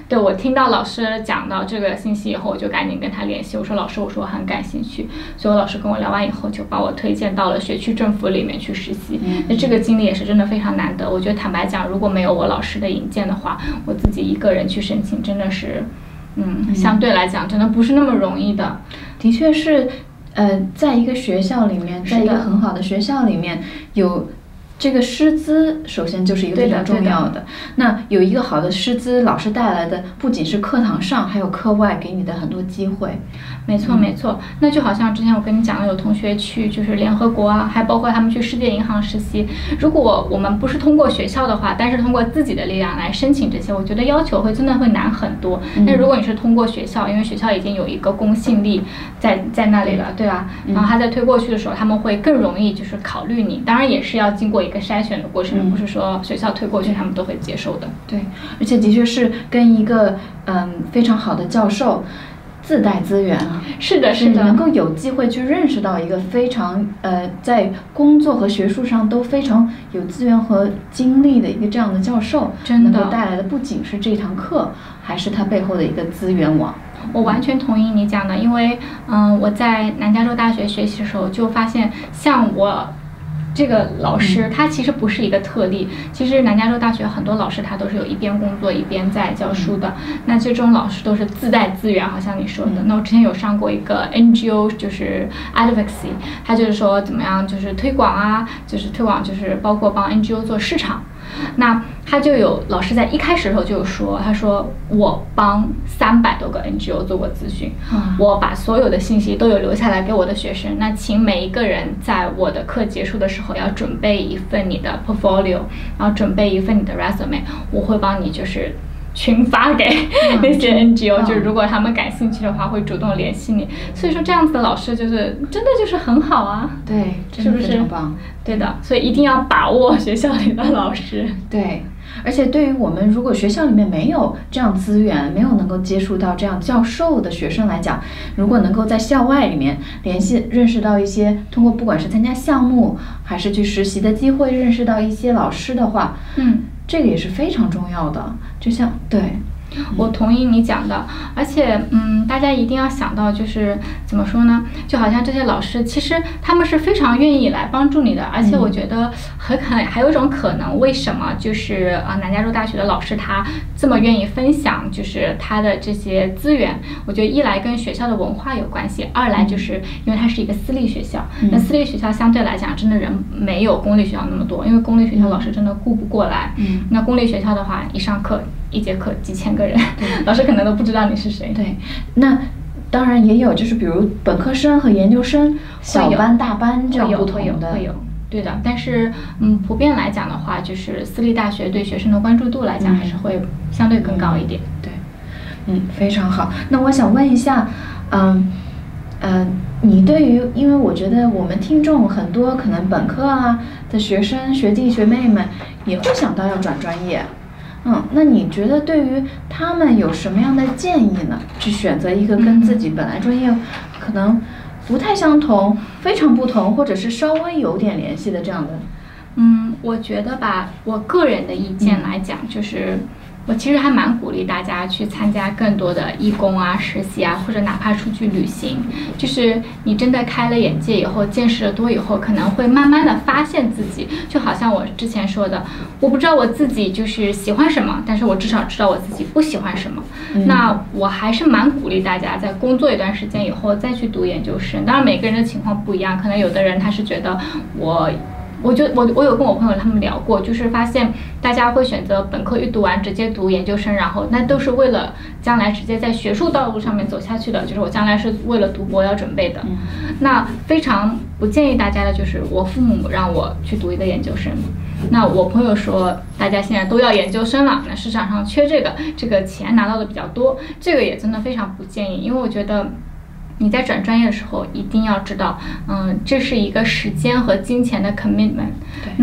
Speaker 2: 对，我听到老师讲到这个信息以后，我就赶紧跟他联系，我说老师，我说我很感兴趣，所以我老师跟我聊完以后，就把我推荐到了学区政府里面去实习。那、嗯、这个经历也是真的非常难得。我觉得坦白讲，如果没有我老师的引荐的话，我自己一个人去申请真的是，嗯，嗯相对来讲真的不是那么容易的。
Speaker 1: 的确是，呃，在一个学校里面，在一个很好的学校里面有。这个师资首先就是一个非常重要的。那有一个好的师资，老师带来的不仅是课堂上，还有课外给你的很多机会。
Speaker 2: 没错，没错。那就好像之前我跟你讲的，有同学去就是联合国啊，还包括他们去世界银行实习。如果我们不是通过学校的话，但是通过自己的力量来申请这些，我觉得要求会真的会难很多。嗯、但如果你是通过学校，因为学校已经有一个公信力在在那里了，对吧？嗯、然后他在推过去的时候，他们会更容易就是考虑你。当然也是要经过一个筛选的过程，嗯、不是说学校推过去他们都会接受的。
Speaker 1: 对，而且的确是跟一个嗯非常好的教授自带资源啊。
Speaker 2: 是的，是的，
Speaker 1: 你能够有机会去认识到一个非常呃在工作和学术上都非常有资源和经历的一个这样的教授，
Speaker 2: 真的
Speaker 1: 能够带来的不仅是这堂课，还是他背后的一个资源网。
Speaker 2: 我完全同意你讲的，因为嗯、呃、我在南加州大学学习的时候就发现，像我这个老师他其实不是一个特例，其实南加州大学很多老师他都是有一边工作一边在教书的。那其实这种老师都是自带资源，好像你说的。那我之前有上过一个 N G O， 就是 advocacy， 他就是说怎么样就是推广啊，就是推广就是包括帮 N G O 做市场。那他就有老师在一开始的时候就有说，他说我帮三百多个 N G O 做过咨询，嗯、我把所有的信息都有留下来给我的学生。那请每一个人在我的课结束的时候要准备一份你的 portfolio， 然后准备一份你的 resume， 我会帮你就是群发给那些 N G O，、嗯、就是如果他们感兴趣的话会主动联系你。所以说这样子的老师就是真的就是很好啊。
Speaker 1: 对，
Speaker 2: 是不是？
Speaker 1: 非常棒。
Speaker 2: 对的，所以一定要把握学校里的老师。
Speaker 1: 对，而且对于我们如果学校里面没有这样资源，没有能够接触到这样教授的学生来讲，如果能够在校外里面联系认识到一些，通过不管是参加项目还是去实习的机会认识到一些老师的话，
Speaker 2: 嗯，
Speaker 1: 这个也是非常重要的。就像对。
Speaker 2: 我同意你讲的，而且，嗯，大家一定要想到，就是怎么说呢？就好像这些老师，其实他们是非常愿意来帮助你的，而且我觉得很可还有一种可能，为什么就是啊、呃、南加州大学的老师他这么愿意分享，就是他的这些资源？我觉得一来跟学校的文化有关系，二来就是因为它是一个私立学校，嗯、那私立学校相对来讲真的人没有公立学校那么多，因为公立学校老师真的顾不过来。嗯，那公立学校的话，一上课一节课几千个人，老师可能都不知道你是谁。
Speaker 1: 对，那当然也有，就是比如本科生和研究生，小班、大班这样不同的。
Speaker 2: 会有，对的。但是，嗯，普遍来讲的话，就是私立大学对学生的关注度来讲，还是会相对更高一点。
Speaker 1: 对，嗯，非常好。那我想问一下，嗯，呃，你对于，因为我觉得我们听众很多可能本科啊的学生、学弟学妹们也会想到要转专业。嗯，那你觉得对于他们有什么样的建议呢？去选择一个跟自己本来专业可能不太相同、非常不同，或者是稍微有点联系的这样的？
Speaker 2: 嗯，我觉得吧，我个人的意见来讲，就是。我其实还蛮鼓励大家去参加更多的义工啊、实习啊，或者哪怕出去旅行。就是你真的开了眼界以后，见识了多以后，可能会慢慢的发现自己。就好像我之前说的，我不知道我自己就是喜欢什么，但是我至少知道我自己不喜欢什么。嗯、那我还是蛮鼓励大家在工作一段时间以后再去读研究生。当然每个人的情况不一样，可能有的人他是觉得我。我就我我有跟我朋友他们聊过，就是发现大家会选择本科一读完直接读研究生，然后那都是为了将来直接在学术道路上面走下去的，就是我将来是为了读博要准备的。嗯、那非常不建议大家的就是我父母让我去读一个研究生，那我朋友说大家现在都要研究生了，那市场上缺这个，这个钱拿到的比较多，这个也真的非常不建议，因为我觉得。你在转专业的时候一定要知道，嗯，这是一个时间和金钱的 commitment。那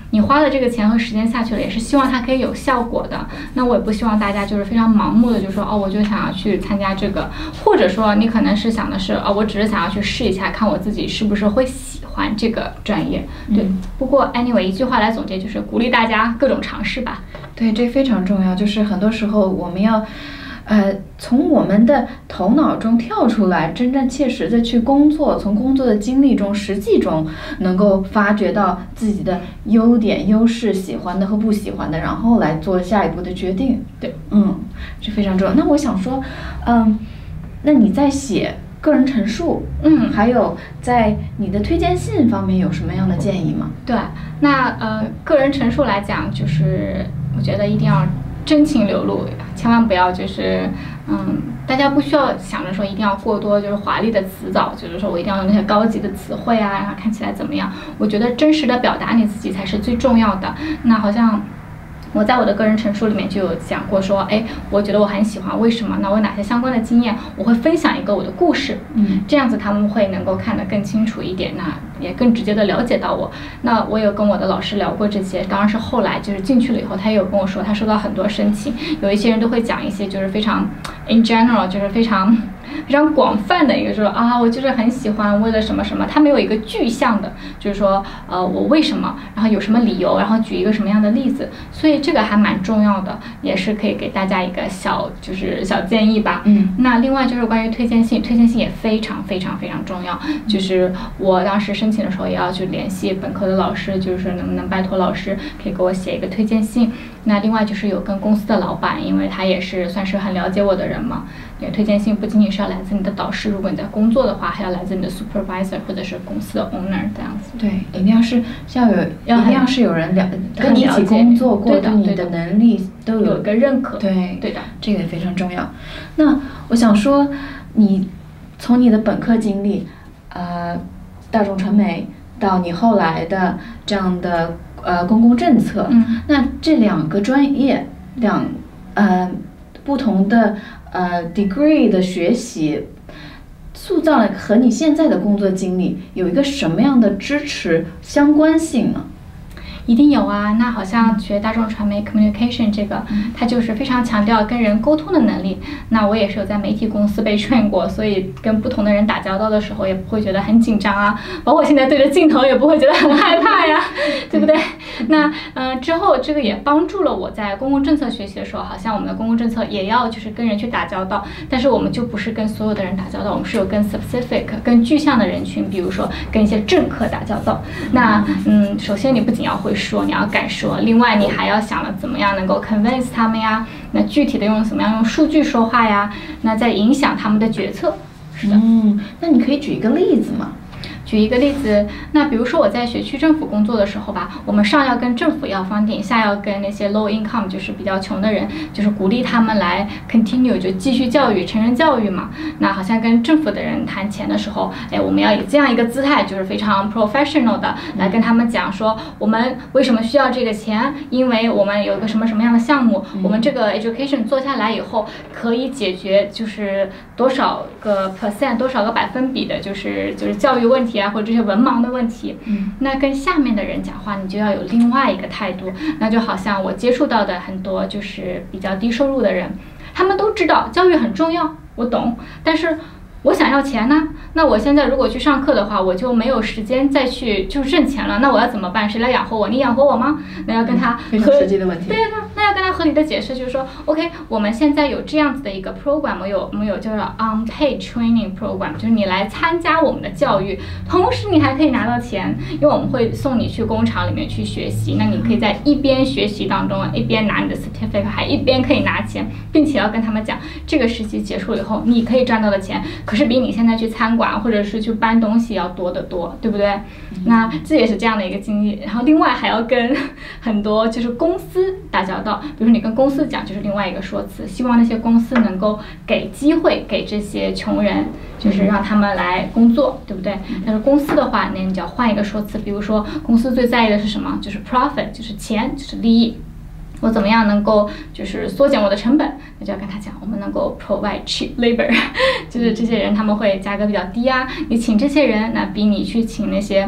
Speaker 2: 你花的这个钱和时间下去了，也是希望它可以有效果的。那我也不希望大家就是非常盲目的就说哦，我就想要去参加这个，或者说你可能是想的是哦，我只是想要去试一下，看我自己是不是会喜欢这个专业。对，嗯、不过 anyway 一句话来总结就是鼓励大家各种尝试吧。
Speaker 1: 对，这非常重要，就是很多时候我们要。呃，从我们的头脑中跳出来，真正切实的去工作，从工作的经历中、实际中，能够发掘到自己的优点、优势、喜欢的和不喜欢的，然后来做下一步的决定。
Speaker 2: 对，
Speaker 1: 嗯，这非常重要。那我想说，嗯，那你在写个人陈述，
Speaker 2: 嗯，
Speaker 1: 还有在你的推荐信方面有什么样的建议吗？
Speaker 2: 对，那呃，个人陈述来讲，就是我觉得一定要真情流露，千万不要就是，嗯，大家不需要想着说一定要过多就是华丽的辞藻，就是说我一定要用那些高级的词汇啊，然后看起来怎么样？我觉得真实的表达你自己才是最重要的。那好像我在我的个人陈述里面就有讲过说，哎，我觉得我很喜欢，为什么？那我有哪些相关的经验？我会分享一个我的故事，
Speaker 1: 嗯，
Speaker 2: 这样子他们会能够看得更清楚一点，那也更直接的了解到我。那我有跟我的老师聊过这些，当然是后来就是进去了以后，他也有跟我说，他收到很多申请，有一些人都会讲一些就是非常 in general， 就是非常非常广泛的一个说啊，我就是很喜欢为了什么什么，他没有一个具象的，就是说呃我为什么，然后有什么理由，然后举一个什么样的例子，所以这个还蛮重要的，也是可以给大家一个小就是小建议吧。
Speaker 1: 嗯，
Speaker 2: 那另外就是关于推荐信，推荐信也非常非常非常重要，就是我当时申请的时候也要去联系本科的老师，就是说能不能拜托老师可以给我写一个推荐信。那另外就是有跟公司的老板，因为他也是算是很了解我的人嘛，对，推荐信不仅仅是要来自你的导师，如果你在工作的话，还要来自你的 supervisor 或者是公司的 owner 这样子。
Speaker 1: 对，一定要是像有，一定要是有人了跟你一起工作过，对你的能力都有
Speaker 2: 有一个认可。
Speaker 1: 对，
Speaker 2: 对的，
Speaker 1: 这个也非常重要。那我想说，你从你的本科经历，呃，大众传媒到你后来的这样的呃公共政策，
Speaker 2: 嗯，
Speaker 1: 那这两个专业两呃不同的呃 degree 的学习，塑造了和你现在的工作经历有一个什么样的支持相关性呢？
Speaker 2: 一定有啊，那好像学大众传媒 communication 这个，它就是非常强调跟人沟通的能力。那我也是有在媒体公司被 train 过，所以跟不同的人打交道的时候也不会觉得很紧张啊，包括现在对着镜头也不会觉得很害怕呀，对不对？那嗯、呃，之后这个也帮助了我在公共政策学习的时候，好像我们的公共政策也要就是跟人去打交道，但是我们就不是跟所有的人打交道，我们是有跟 specific 更具象的人群，比如说跟一些政客打交道。那嗯，首先你不仅要会说，你要敢说，另外你还要想了怎么样能够 convince 他们呀，那具体的用怎么样用数据说话呀，那在影响他们的决策。是的，
Speaker 1: 嗯，那你可以举一个例子吗？
Speaker 2: 举一个例子，那比如说我在学区政府工作的时候吧，我们上要跟政府要 funding， 下要跟那些 low income 就是比较穷的人，就是鼓励他们来 continue 就继续教育成人教育嘛。那好像跟政府的人谈钱的时候，哎，我们要以这样一个姿态，就是非常 professional 的来跟他们讲说，我们为什么需要这个钱，因为我们有一个什么什么样的项目，我们这个 education 做下来以后可以解决就是多少个 percent 多少个百分比的就是就是教育问题啊，或者这些文盲的问题。
Speaker 1: 嗯，
Speaker 2: 那跟下面的人讲话，你就要有另外一个态度。那就好像我接触到的很多就是比较低收入的人，他们都知道教育很重要，我懂，但是我想要钱呢，那我现在如果去上课的话，我就没有时间再去就是挣钱了，那我要怎么办？谁来养活我？你养活我吗？那要跟他
Speaker 1: 嗯、非常实际的问题。
Speaker 2: 对呀，那要跟他合理的解释，就是说 ，OK， 我们现在有这样子的一个 program， 我有我们有叫做 unpaid training program， 就是你来参加我们的教育，同时你还可以拿到钱，因为我们会送你去工厂里面去学习，那你可以在一边学习当中，一边拿你的 certificate， 还一边可以拿钱，并且要跟他们讲，这个实习结束以后，你可以赚到的钱，可是比你现在去餐馆或者是去搬东西要多得多，对不对？嗯、那这也是这样的一个经历。然后另外还要跟很多就是公司打交道，比如说你跟公司讲，就是另外一个说辞，希望那些公司能够给机会给这些穷人，就是让他们来工作，对不对？但是公司的话，那你就要换一个说辞，比如说公司最在意的是什么？就是 profit， 就是钱，就是利益。我怎么样能够就是缩减我的成本？那就要跟他讲，我们能够 provide cheap labor， 就是这些人他们会价格比较低啊。你请这些人，那比你去请那些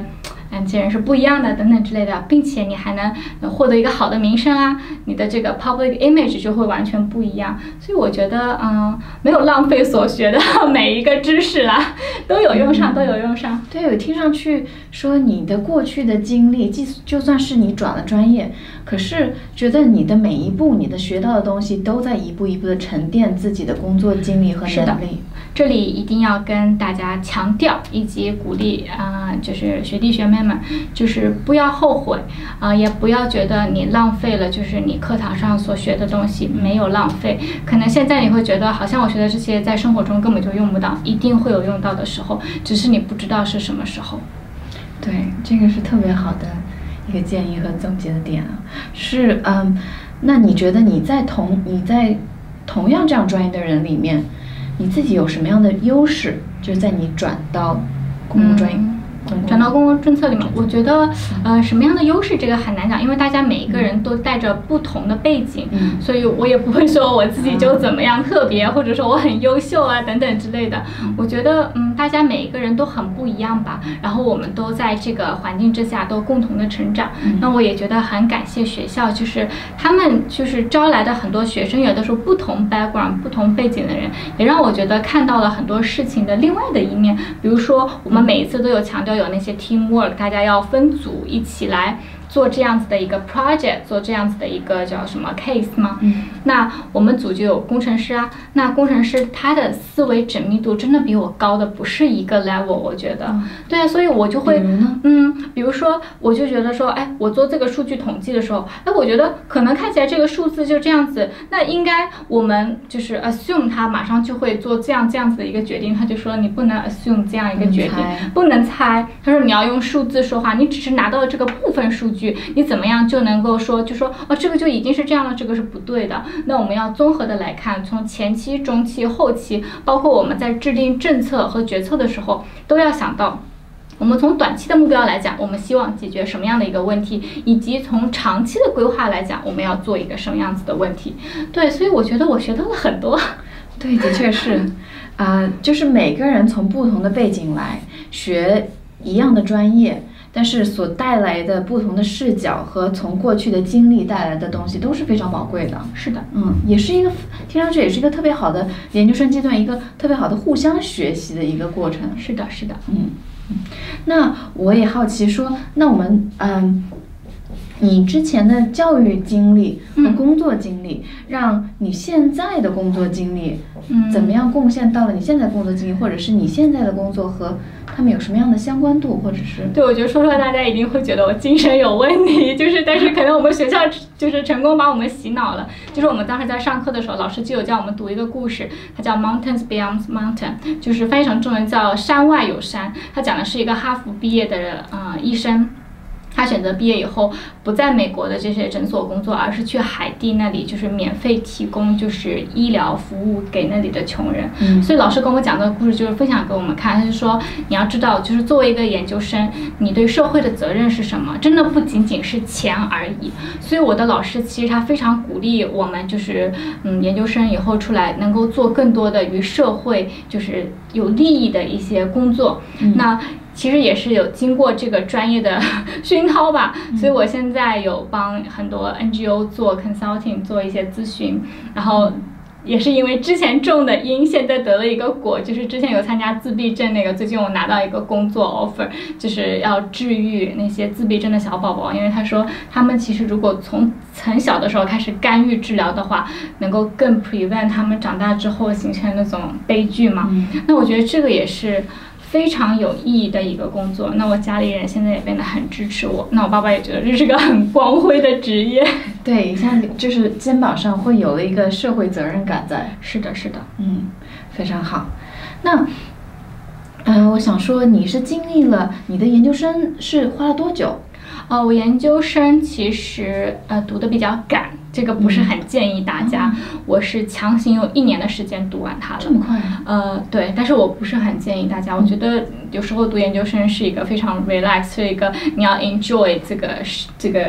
Speaker 2: 嗯，这些人是不一样的等等之类的，并且你还能获得一个好的名声啊，你的这个 public image 就会完全不一样。所以我觉得，嗯，没有浪费所学的每一个知识啦，都有用上，都有用上。
Speaker 1: 对，我听上去说你的过去的经历，即就算是你转了专业，可是觉得你的每一步，你的学到的东西都在一步一步的沉淀自己的工作经历和能力。
Speaker 2: 这里一定要跟大家强调以及鼓励啊、呃，就是学弟学妹们，就是不要后悔啊、呃，也不要觉得你浪费了，就是你课堂上所学的东西没有浪费。可能现在你会觉得好像我学的这些在生活中根本就用不到，一定会有用到的时候，只是你不知道是什么时候。
Speaker 1: 对，这个是特别好的一个建议和总结的点啊。是嗯，那你觉得你在同你在同样这样专业的人里面，你自己有什么样的优势？就是在你转到公共专业。嗯
Speaker 2: 转到公共政策里面，我觉得，呃，什么样的优势这个很难讲，因为大家每一个人都带着不同的背景，嗯、所以我也不会说我自己就怎么样特别，或者说我很优秀啊等等之类的。我觉得，嗯，大家每一个人都很不一样吧，然后我们都在这个环境之下都共同的成长。嗯、那我也觉得很感谢学校，就是他们就是招来的很多学生，有的时候不同 background、不同背景的人，也让我觉得看到了很多事情的另外的一面。比如说，我们每一次都有强调。有那些 teamwork， 大家要分组一起来做这样子的一个 project， 做这样子的一个叫什么 case 吗？嗯，那我们组就有工程师啊，那工程师他的思维缜密度真的比我高的不是一个 level， 我觉得，嗯、对啊，所以我就会，嗯，比如说，我就觉得说，哎，我做这个数据统计的时候，哎，我觉得可能看起来这个数字就这样子，那应该我们就是 assume 他马上就会做这样这样子的一个决定，他就说你不能 assume 这样一个决定，嗯、不能猜，他说你要用数字说话，你只是拿到了这个部分数据。你怎么样就能够说，就说哦，这个就已经是这样了，这个是不对的。那我们要综合的来看，从前期、中期、后期，包括我们在制定政策和决策的时候，都要想到，我们从短期的目标来讲，我们希望解决什么样的一个问题，以及从长期的规划来讲，我们要做一个什么样子的问题。对，所以我觉得我学到了很多。
Speaker 1: 对，的确是，啊、呃，就是每个人从不同的背景来学一样的专业。但是所带来的不同的视角和从过去的经历带来的东西都是非常宝贵的。
Speaker 2: 是的，
Speaker 1: 嗯，也是一个听上去也是一个特别好的研究生阶段一个特别好的互相学习的一个过程。
Speaker 2: 是的，是的，
Speaker 1: 嗯嗯。那我也好奇说，那我们嗯。你之前的教育经历和工作经历，嗯、让你现在的工作经历，嗯，怎么样贡献到了你现在工作经历，或者是你现在的工作和他们有什么样的相关度，或者是？
Speaker 2: 对，我觉得说出来大家一定会觉得我精神有问题，就是但是可能我们学校就是成功把我们洗脑了。就是我们当时在上课的时候，老师就有叫我们读一个故事，它叫 Mountains Beyond Mountain， 就是翻译成中文叫山外有山。它讲的是一个哈佛毕业的呃医生。他选择毕业以后不在美国的这些诊所工作，而是去海地那里，就是免费提供就是医疗服务给那里的穷人。嗯，所以老师跟我讲这个故事，就是分享给我们看。他就说，你要知道，就是作为一个研究生，你对社会的责任是什么？真的不仅仅是钱而已。所以我的老师其实他非常鼓励我们，就是嗯，研究生以后出来能够做更多的与社会就是有利益的一些工作。嗯、那其实也是有经过这个专业的熏陶吧，所以我现在有帮很多 N G O 做 consulting， 做一些咨询，然后也是因为之前种的因，现在得了一个果，就是之前有参加自闭症那个，最近我拿到一个工作 offer， 就是要治愈那些自闭症的小宝宝，因为他说他们其实如果从很小的时候开始干预治疗的话，能够更 prevent 他们长大之后形成那种悲剧嘛。嗯、那我觉得这个也是非常有意义的一个工作。那我家里人现在也变得很支持我，那我爸爸也觉得这是个很光辉的职业。
Speaker 1: 对，像就是肩膀上会有了一个社会责任感在。
Speaker 2: 是的，是的，
Speaker 1: 嗯，非常好。那，嗯、呃，我想说，你是经历了你的研究生是花了多久？
Speaker 2: 呃，我研究生其实呃读的比较赶。这个不是很建议大家，嗯、我是强行用一年的时间读完它了。
Speaker 1: 这么快啊？
Speaker 2: 呃，对，但是我不是很建议大家。我觉得有时候读研究生是一个非常 relax， 是一个你要 enjoy 这个这个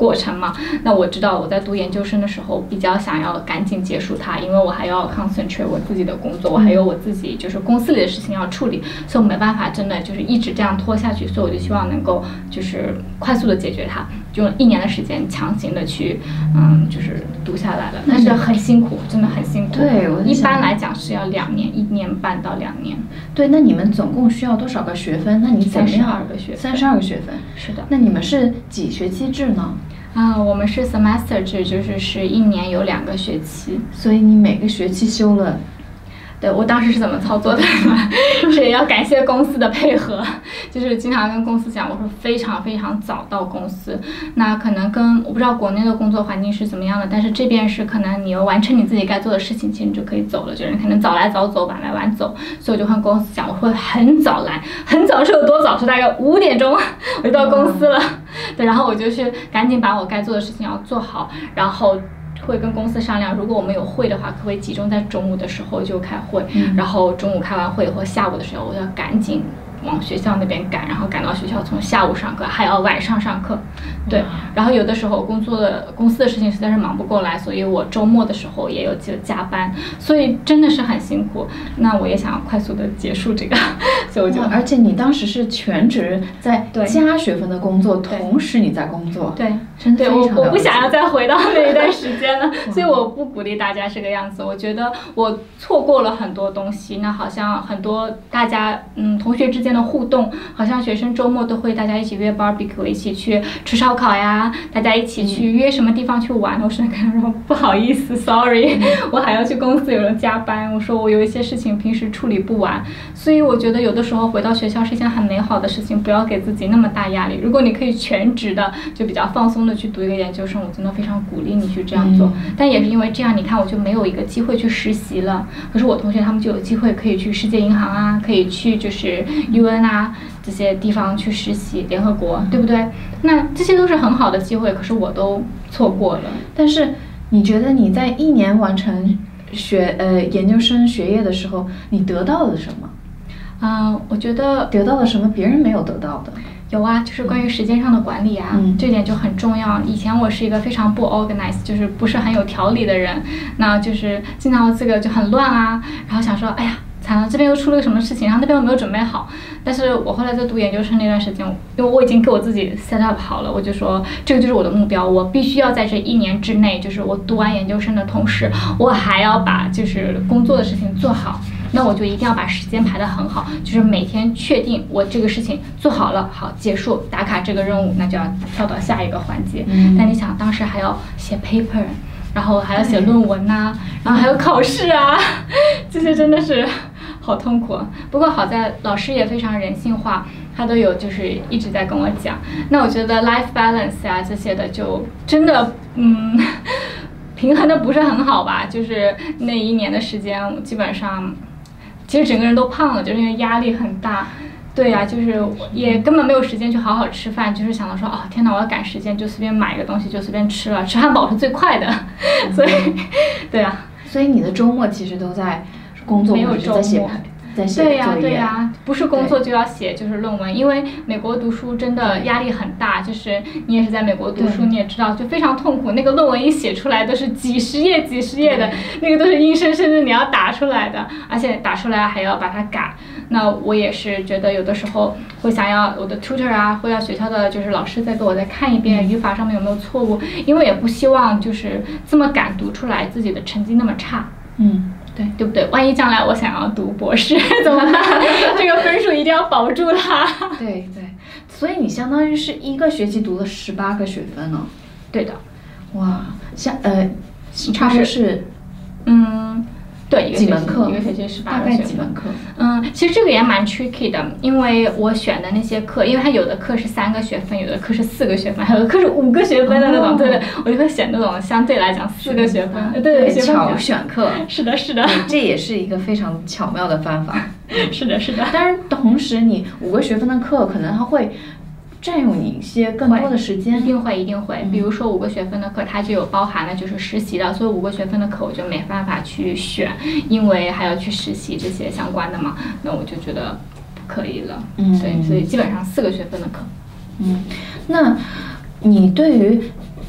Speaker 2: 过程嘛。那我知道我在读研究生的时候比较想要赶紧结束它，因为我还要 concentrate 我自己的工作，我还有我自己就是公司里的事情要处理，所以我没办法真的就是一直这样拖下去，所以我就希望能够就是快速的解决它，就用一年的时间强行的去嗯就是读下来了，但是很辛苦，真的很辛苦。
Speaker 1: 对，我
Speaker 2: 一般来讲是要两年，一年半到两年。
Speaker 1: 对，那你们总共需要多少个学分？那你怎么样？
Speaker 2: 三十二个学分。
Speaker 1: 三十二个学分。
Speaker 2: 是的。
Speaker 1: 那你们是几学期制呢？
Speaker 2: 啊，我们是 semester 制，就是是一年有两个学期。
Speaker 1: 所以你每个学期修了。
Speaker 2: 对，我当时是怎么操作的？是也要感谢公司的配合，就是经常跟公司讲，我会非常非常早到公司。那可能跟我不知道国内的工作环境是怎么样的，但是这边是可能你要完成你自己该做的事情，其实你就可以走了，就是可能早来早走，晚来晚走。所以我就跟公司讲，我会很早来，很早是有多早？是大概五点钟我就到公司了。对，然后我就去赶紧把我该做的事情要做好，然后。会跟公司商量，如果我们有会的话，可不可以集中在中午的时候就开会，嗯、然后中午开完会以后，下午的时候我要赶紧往学校那边赶，然后赶到学校从下午上课还要晚上上课，对，然后有的时候工作的公司的事情实在是忙不过来，所以我周末的时候也有就加班，所以真的是很辛苦。那我也想要快速的结束这个，所以我就
Speaker 1: 而且你当时是全职在加学分的工作，同时你在工作，
Speaker 2: 对，
Speaker 1: 真的非常
Speaker 2: 我我不想要再回到那一段时间了，所以我不鼓励大家这个样子。我觉得我错过了很多东西，那好像很多大家嗯同学之间的互动，好像学生周末都会大家一起约 barbecue， 一起去吃烧烤呀，大家一起去约什么地方去玩。我是跟他说不好意思 ，sorry， 我还要去公司有人加班。我说我有一些事情平时处理不完，所以我觉得有的时候回到学校是一件很美好的事情，不要给自己那么大压力。如果你可以全职的，就比较放松的去读一个研究生，我真的非常鼓励你去这样做。嗯、但也是因为这样，你看我就没有一个机会去实习了。可是我同学他们就有机会可以去世界银行啊，可以去就是 U N 啊这些地方去实习，联合国，对不对？那这些都是很好的机会，可是我都错过了。
Speaker 1: 但是你觉得你在一年完成学呃研究生学业的时候，你得到了什么？
Speaker 2: 嗯、呃，我觉得
Speaker 1: 得到了什么别人没有得到的？
Speaker 2: 有啊，就是关于时间上的管理啊，嗯、这点就很重要。以前我是一个非常不 organized， 就是不是很有条理的人，那就是经常这个就很乱啊，然后想说，哎呀。惨了，这边又出了个什么事情，然后那边又没有准备好。但是我后来在读研究生那段时间，因为我已经给我自己 set up 好了，我就说这个就是我的目标，我必须要在这一年之内，就是我读完研究生的同时，我还要把就是工作的事情做好。那我就一定要把时间排得很好，就是每天确定我这个事情做好了，好结束打卡这个任务，那就要跳到下一个环节。嗯、但你想，当时还要写 paper， 然后还要写论文呐、啊，然后还有考试啊，这些真的是。好痛苦啊！不过好在老师也非常人性化，他都有就是一直在跟我讲。那我觉得 life balance 啊这些的就真的嗯平衡的不是很好吧。就是那一年的时间，基本上其实整个人都胖了，就是因为压力很大。对呀、啊，就是也根本没有时间去好好吃饭，就是想到说哦天哪，我要赶时间，就随便买一个东西就随便吃了，吃汉堡是最快的。所以对啊，
Speaker 1: 所以你的周末其实都在。工作
Speaker 2: 没有周末，
Speaker 1: 在写在写
Speaker 2: 对呀、啊、对呀、啊，不是工作就要写就是论文，因为美国读书真的压力很大，就是你也是在美国读书，你也知道就非常痛苦。那个论文一写出来都是几十页几十页的，那个都是硬生生的你要打出来的，而且打出来还要把它改。那我也是觉得有的时候会想要我的 tutor 啊，会要学校的就是老师再给我再看一遍语法上面有没有错误，因为也不希望就是这么赶读出来自己的成绩那么差。
Speaker 1: 嗯。
Speaker 2: 对，对不对？万一将来我想要读博士怎么办？这个分数一定要保住它。
Speaker 1: 对对，所以你相当于是一个学期读了十八个学分呢。
Speaker 2: 对的。
Speaker 1: 哇，像呃，差不多是，
Speaker 2: 嗯。对，一个
Speaker 1: 几门课，
Speaker 2: 一个学期十八
Speaker 1: 个学分，大概几门课？
Speaker 2: 嗯，其实这个也蛮 tricky 的，因为我选的那些课，因为它有的课是三个学分，有的课是四个学分，还有的课是五个学分的那种，哦、对对，我就会选那种相对来讲四个学分，对
Speaker 1: 对，
Speaker 2: 学分
Speaker 1: 巧选课，
Speaker 2: 是的，是的，
Speaker 1: 这也是一个非常巧妙的方法。
Speaker 2: 是的，是的。
Speaker 1: 当然，同时你五个学分的课，可能它会。占用你一些更多的时间，
Speaker 2: 一定会一定会。嗯、比如说五个学分的课，它就有包含了就是实习的，所以五个学分的课我就没办法去选，因为还要去实习这些相关的嘛，那我就觉得不可以了。嗯，对，所以基本上四个学分的课。
Speaker 1: 嗯，那你对于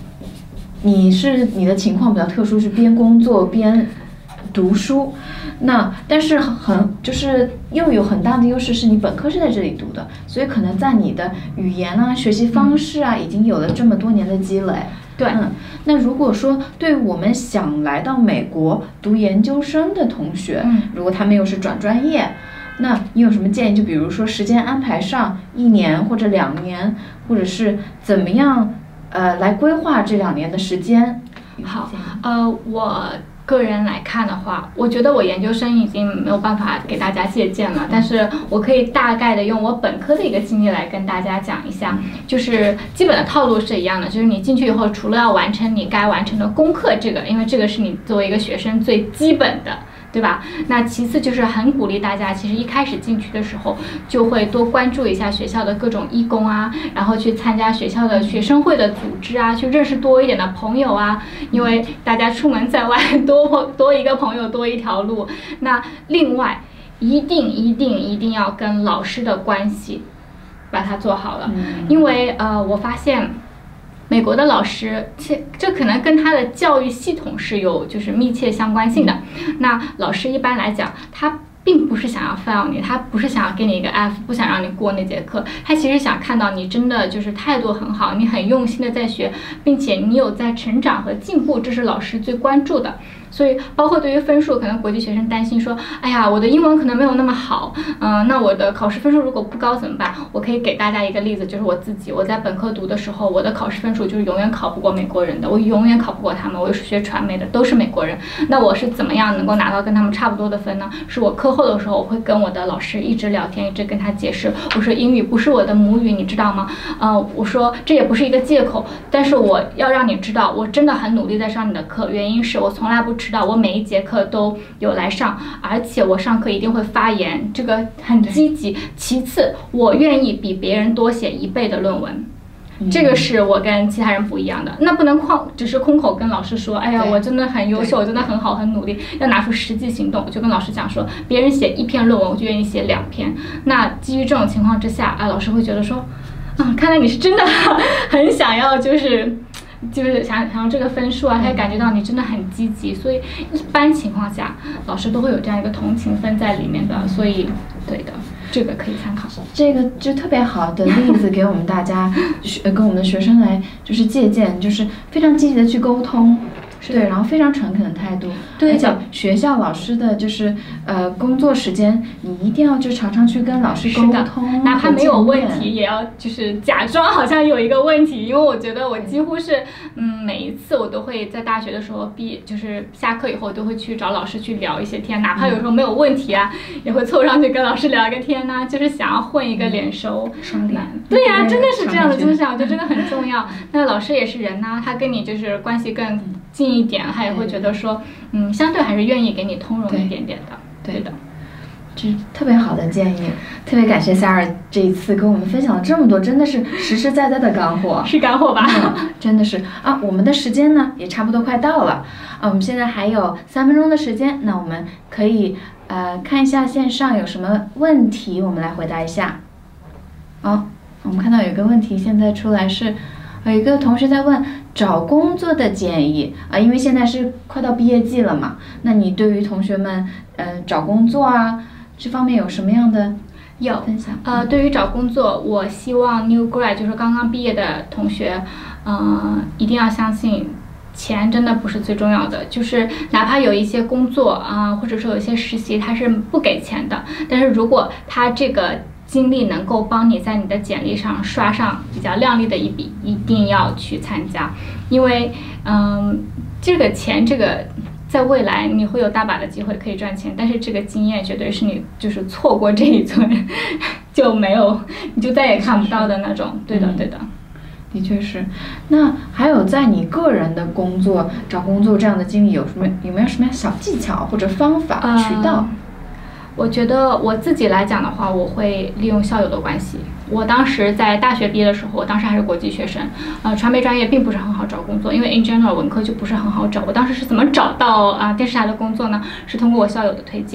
Speaker 1: 你是你的情况比较特殊，是边工作边读书，那但是很就是又有很大的优势，是你本科是在这里读的，所以可能在你的语言啊、学习方式啊，已经有了这么多年的积累。
Speaker 2: 对，
Speaker 1: 嗯，那如果说对于我们想来到美国读研究生的同学，
Speaker 2: 嗯，
Speaker 1: 如果他们又是转专业，那你有什么建议？就比如说时间安排上，一年或者两年，或者是怎么样，呃，来规划这两年的时间？
Speaker 2: 好，呃，我个人来看的话，我觉得我研究生已经没有办法给大家借鉴了，但是我可以大概的用我本科的一个经历来跟大家讲一下，就是基本的套路是一样的，就是你进去以后，除了要完成你该完成的功课，这个，因为这个是你作为一个学生最基本的。对吧？那其次就是很鼓励大家，其实一开始进去的时候就会多关注一下学校的各种义工啊，然后去参加学校的学生会的组织啊，去认识多一点的朋友啊，因为大家出门在外，多多一个朋友多一条路。那另外一定一定一定要跟老师的关系把它做好了，
Speaker 1: 嗯、
Speaker 2: 因为呃我发现。美国的老师，这这可能跟他的教育系统是有就是密切相关性的。那老师一般来讲，他并不是想要 fail 你，他不是想要给你一个 F， 不想让你过那节课，他其实想看到你真的就是态度很好，你很用心的在学，并且你有在成长和进步，这是老师最关注的。所以，包括对于分数，可能国际学生担心说，哎呀，我的英文可能没有那么好，嗯、呃，那我的考试分数如果不高怎么办？我可以给大家一个例子，就是我自己，我在本科读的时候，我的考试分数就是永远考不过美国人的，我永远考不过他们。我又是学传媒的，都是美国人，那我是怎么样能够拿到跟他们差不多的分呢？是我课后的时候，我会跟我的老师一直聊天，一直跟他解释，我说英语不是我的母语，你知道吗？呃，我说这也不是一个借口，但是我要让你知道，我真的很努力在上你的课，原因是我从来不迟到，我每一节课都有来上，而且我上课一定会发言，这个很积极。其次，我愿意比别人多写一倍的论文。这个是我跟其他人不一样的，那不能空只是空口跟老师说，哎呀，我真的很优秀，我真的很好，很努力，要拿出实际行动。我就跟老师讲说，别人写一篇论文，我就愿意写两篇。那基于这种情况之下，啊，老师会觉得说，嗯，看来你是真的很想要，就是就是想想要这个分数啊，他也感觉到你真的很积极，所以一般情况下，老师都会有这样一个同情分在里面的，所以对的。这个可以参考，
Speaker 1: 这个就特别好的例子给我们大家，学跟我们的学生来就是借鉴，就是非常积极的去沟通，对，然后非常诚恳的态度，
Speaker 2: 对，
Speaker 1: 而且学校老师的就是呃工作时间，你一定要就常常去跟老师沟通，
Speaker 2: 哪怕没有问题，也要就是假装好像有一个问题，因为我觉得我几乎是嗯每一次我都会在大学的时候毕就是下课以后都会去找老师去聊一些天，哪怕有时候没有问题啊，嗯、也会凑上去跟老师聊个天呐、啊，就是想要混一个脸熟，
Speaker 1: 双脸，
Speaker 2: 对呀、啊，真的是这样的，就是这样，我觉得这个很重要。那老师也是人呐、啊，他跟你就是关系更近一点，他也会觉得说，嗯，相对还是愿意给你通融一点点的，对, 对的。
Speaker 1: 这是特别好的建议，特别感谢 Sarah 这一次跟我们分享了这么多，真的是实实在在的干货，
Speaker 2: 是干货吧？
Speaker 1: 嗯、真的是啊，我们的时间呢也差不多快到了啊，我们现在还有三分钟的时间，那我们可以呃看一下线上有什么问题，我们来回答一下。哦，我们看到有一个问题现在出来是，有一个同学在问找工作的建议啊，因为现在是快到毕业季了嘛，那你对于同学们呃找工作啊这方面有什么样的
Speaker 2: 有
Speaker 1: 分享？
Speaker 2: 呃，对于找工作，我希望 new grad 就是刚刚毕业的同学，呃，一定要相信钱真的不是最重要的，就是哪怕有一些工作啊、呃，或者说有一些实习，它是不给钱的，但是如果它这个经历能够帮你在你的简历上刷上比较亮丽的一笔，一定要去参加，因为嗯，这个钱这个。在未来你会有大把的机会可以赚钱，但是这个经验绝对是你就是错过这一村就没有，你就再也看不到的那种。对的，对的，
Speaker 1: 的确是。那还有在你个人的工作找工作这样的经历，有什么有没有什么小技巧或者方法、呃、渠道？
Speaker 2: 我觉得我自己来讲的话，我会利用校友的关系。我当时在大学毕业的时候，我当时还是国际学生，呃，传媒专业并不是很好找工作，因为 in general 文科就不是很好找。我当时是怎么找到啊、呃、电视台的工作呢？是通过我校友的推荐。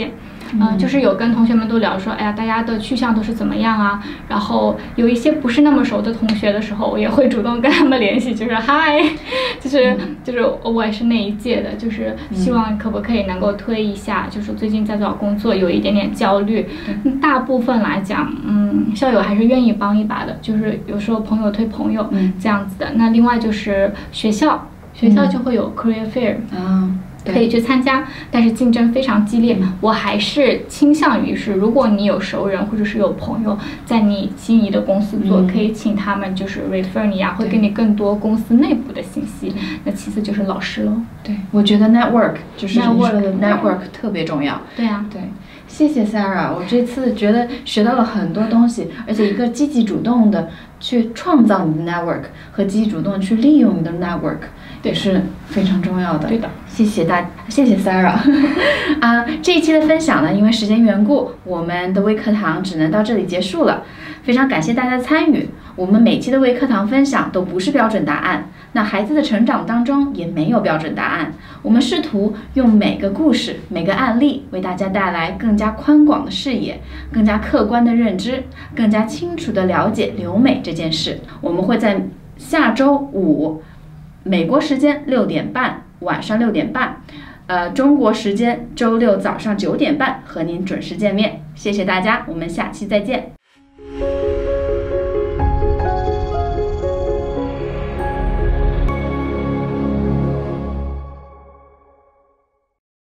Speaker 2: 嗯、呃，就是有跟同学们都聊说，哎呀，大家的去向都是怎么样啊？然后有一些不是那么熟的同学的时候，我也会主动跟他们联系，就是嗨，就是就是我也是那一届的，就是希望可不可以能够推一下，就是最近在找工作有一点点焦虑，嗯、大部分来讲，嗯，校友还是愿意帮一把的，就是有时候朋友推朋友这样子的。那另外就是学校，学校就会有 career fair 啊。可以去参加，但是竞争非常激烈。嗯、我还是倾向于是，如果你有熟人或者是有朋友在你心仪的公司做，嗯、可以请他们就是 refer 你啊，会给你更多公司内部的信息。那其次就是老师喽。
Speaker 1: 对，我觉得 network 就是你说的 network 特别重要。
Speaker 2: 对啊，
Speaker 1: 对。谢谢 Sarah， 我这次觉得学到了很多东西，而且一个积极主动的去创造你的 network 和积极主动去利用你的 network， 也是非常重要的。
Speaker 2: 对的，
Speaker 1: 谢谢大，谢谢 Sarah。啊，这一期的分享呢，因为时间缘故，我们的微课堂只能到这里结束了。非常感谢大家的参与。我们每期的微课堂分享都不是标准答案，那孩子的成长当中也没有标准答案。我们试图用每个故事、每个案例，为大家带来更加宽广的视野、更加客观的认知、更加清楚的了解留美这件事。我们会在下周五，美国时间六点半，晚上六点半，呃，中国时间周六早上九点半和您准时见面。谢谢大家，我们下期再见。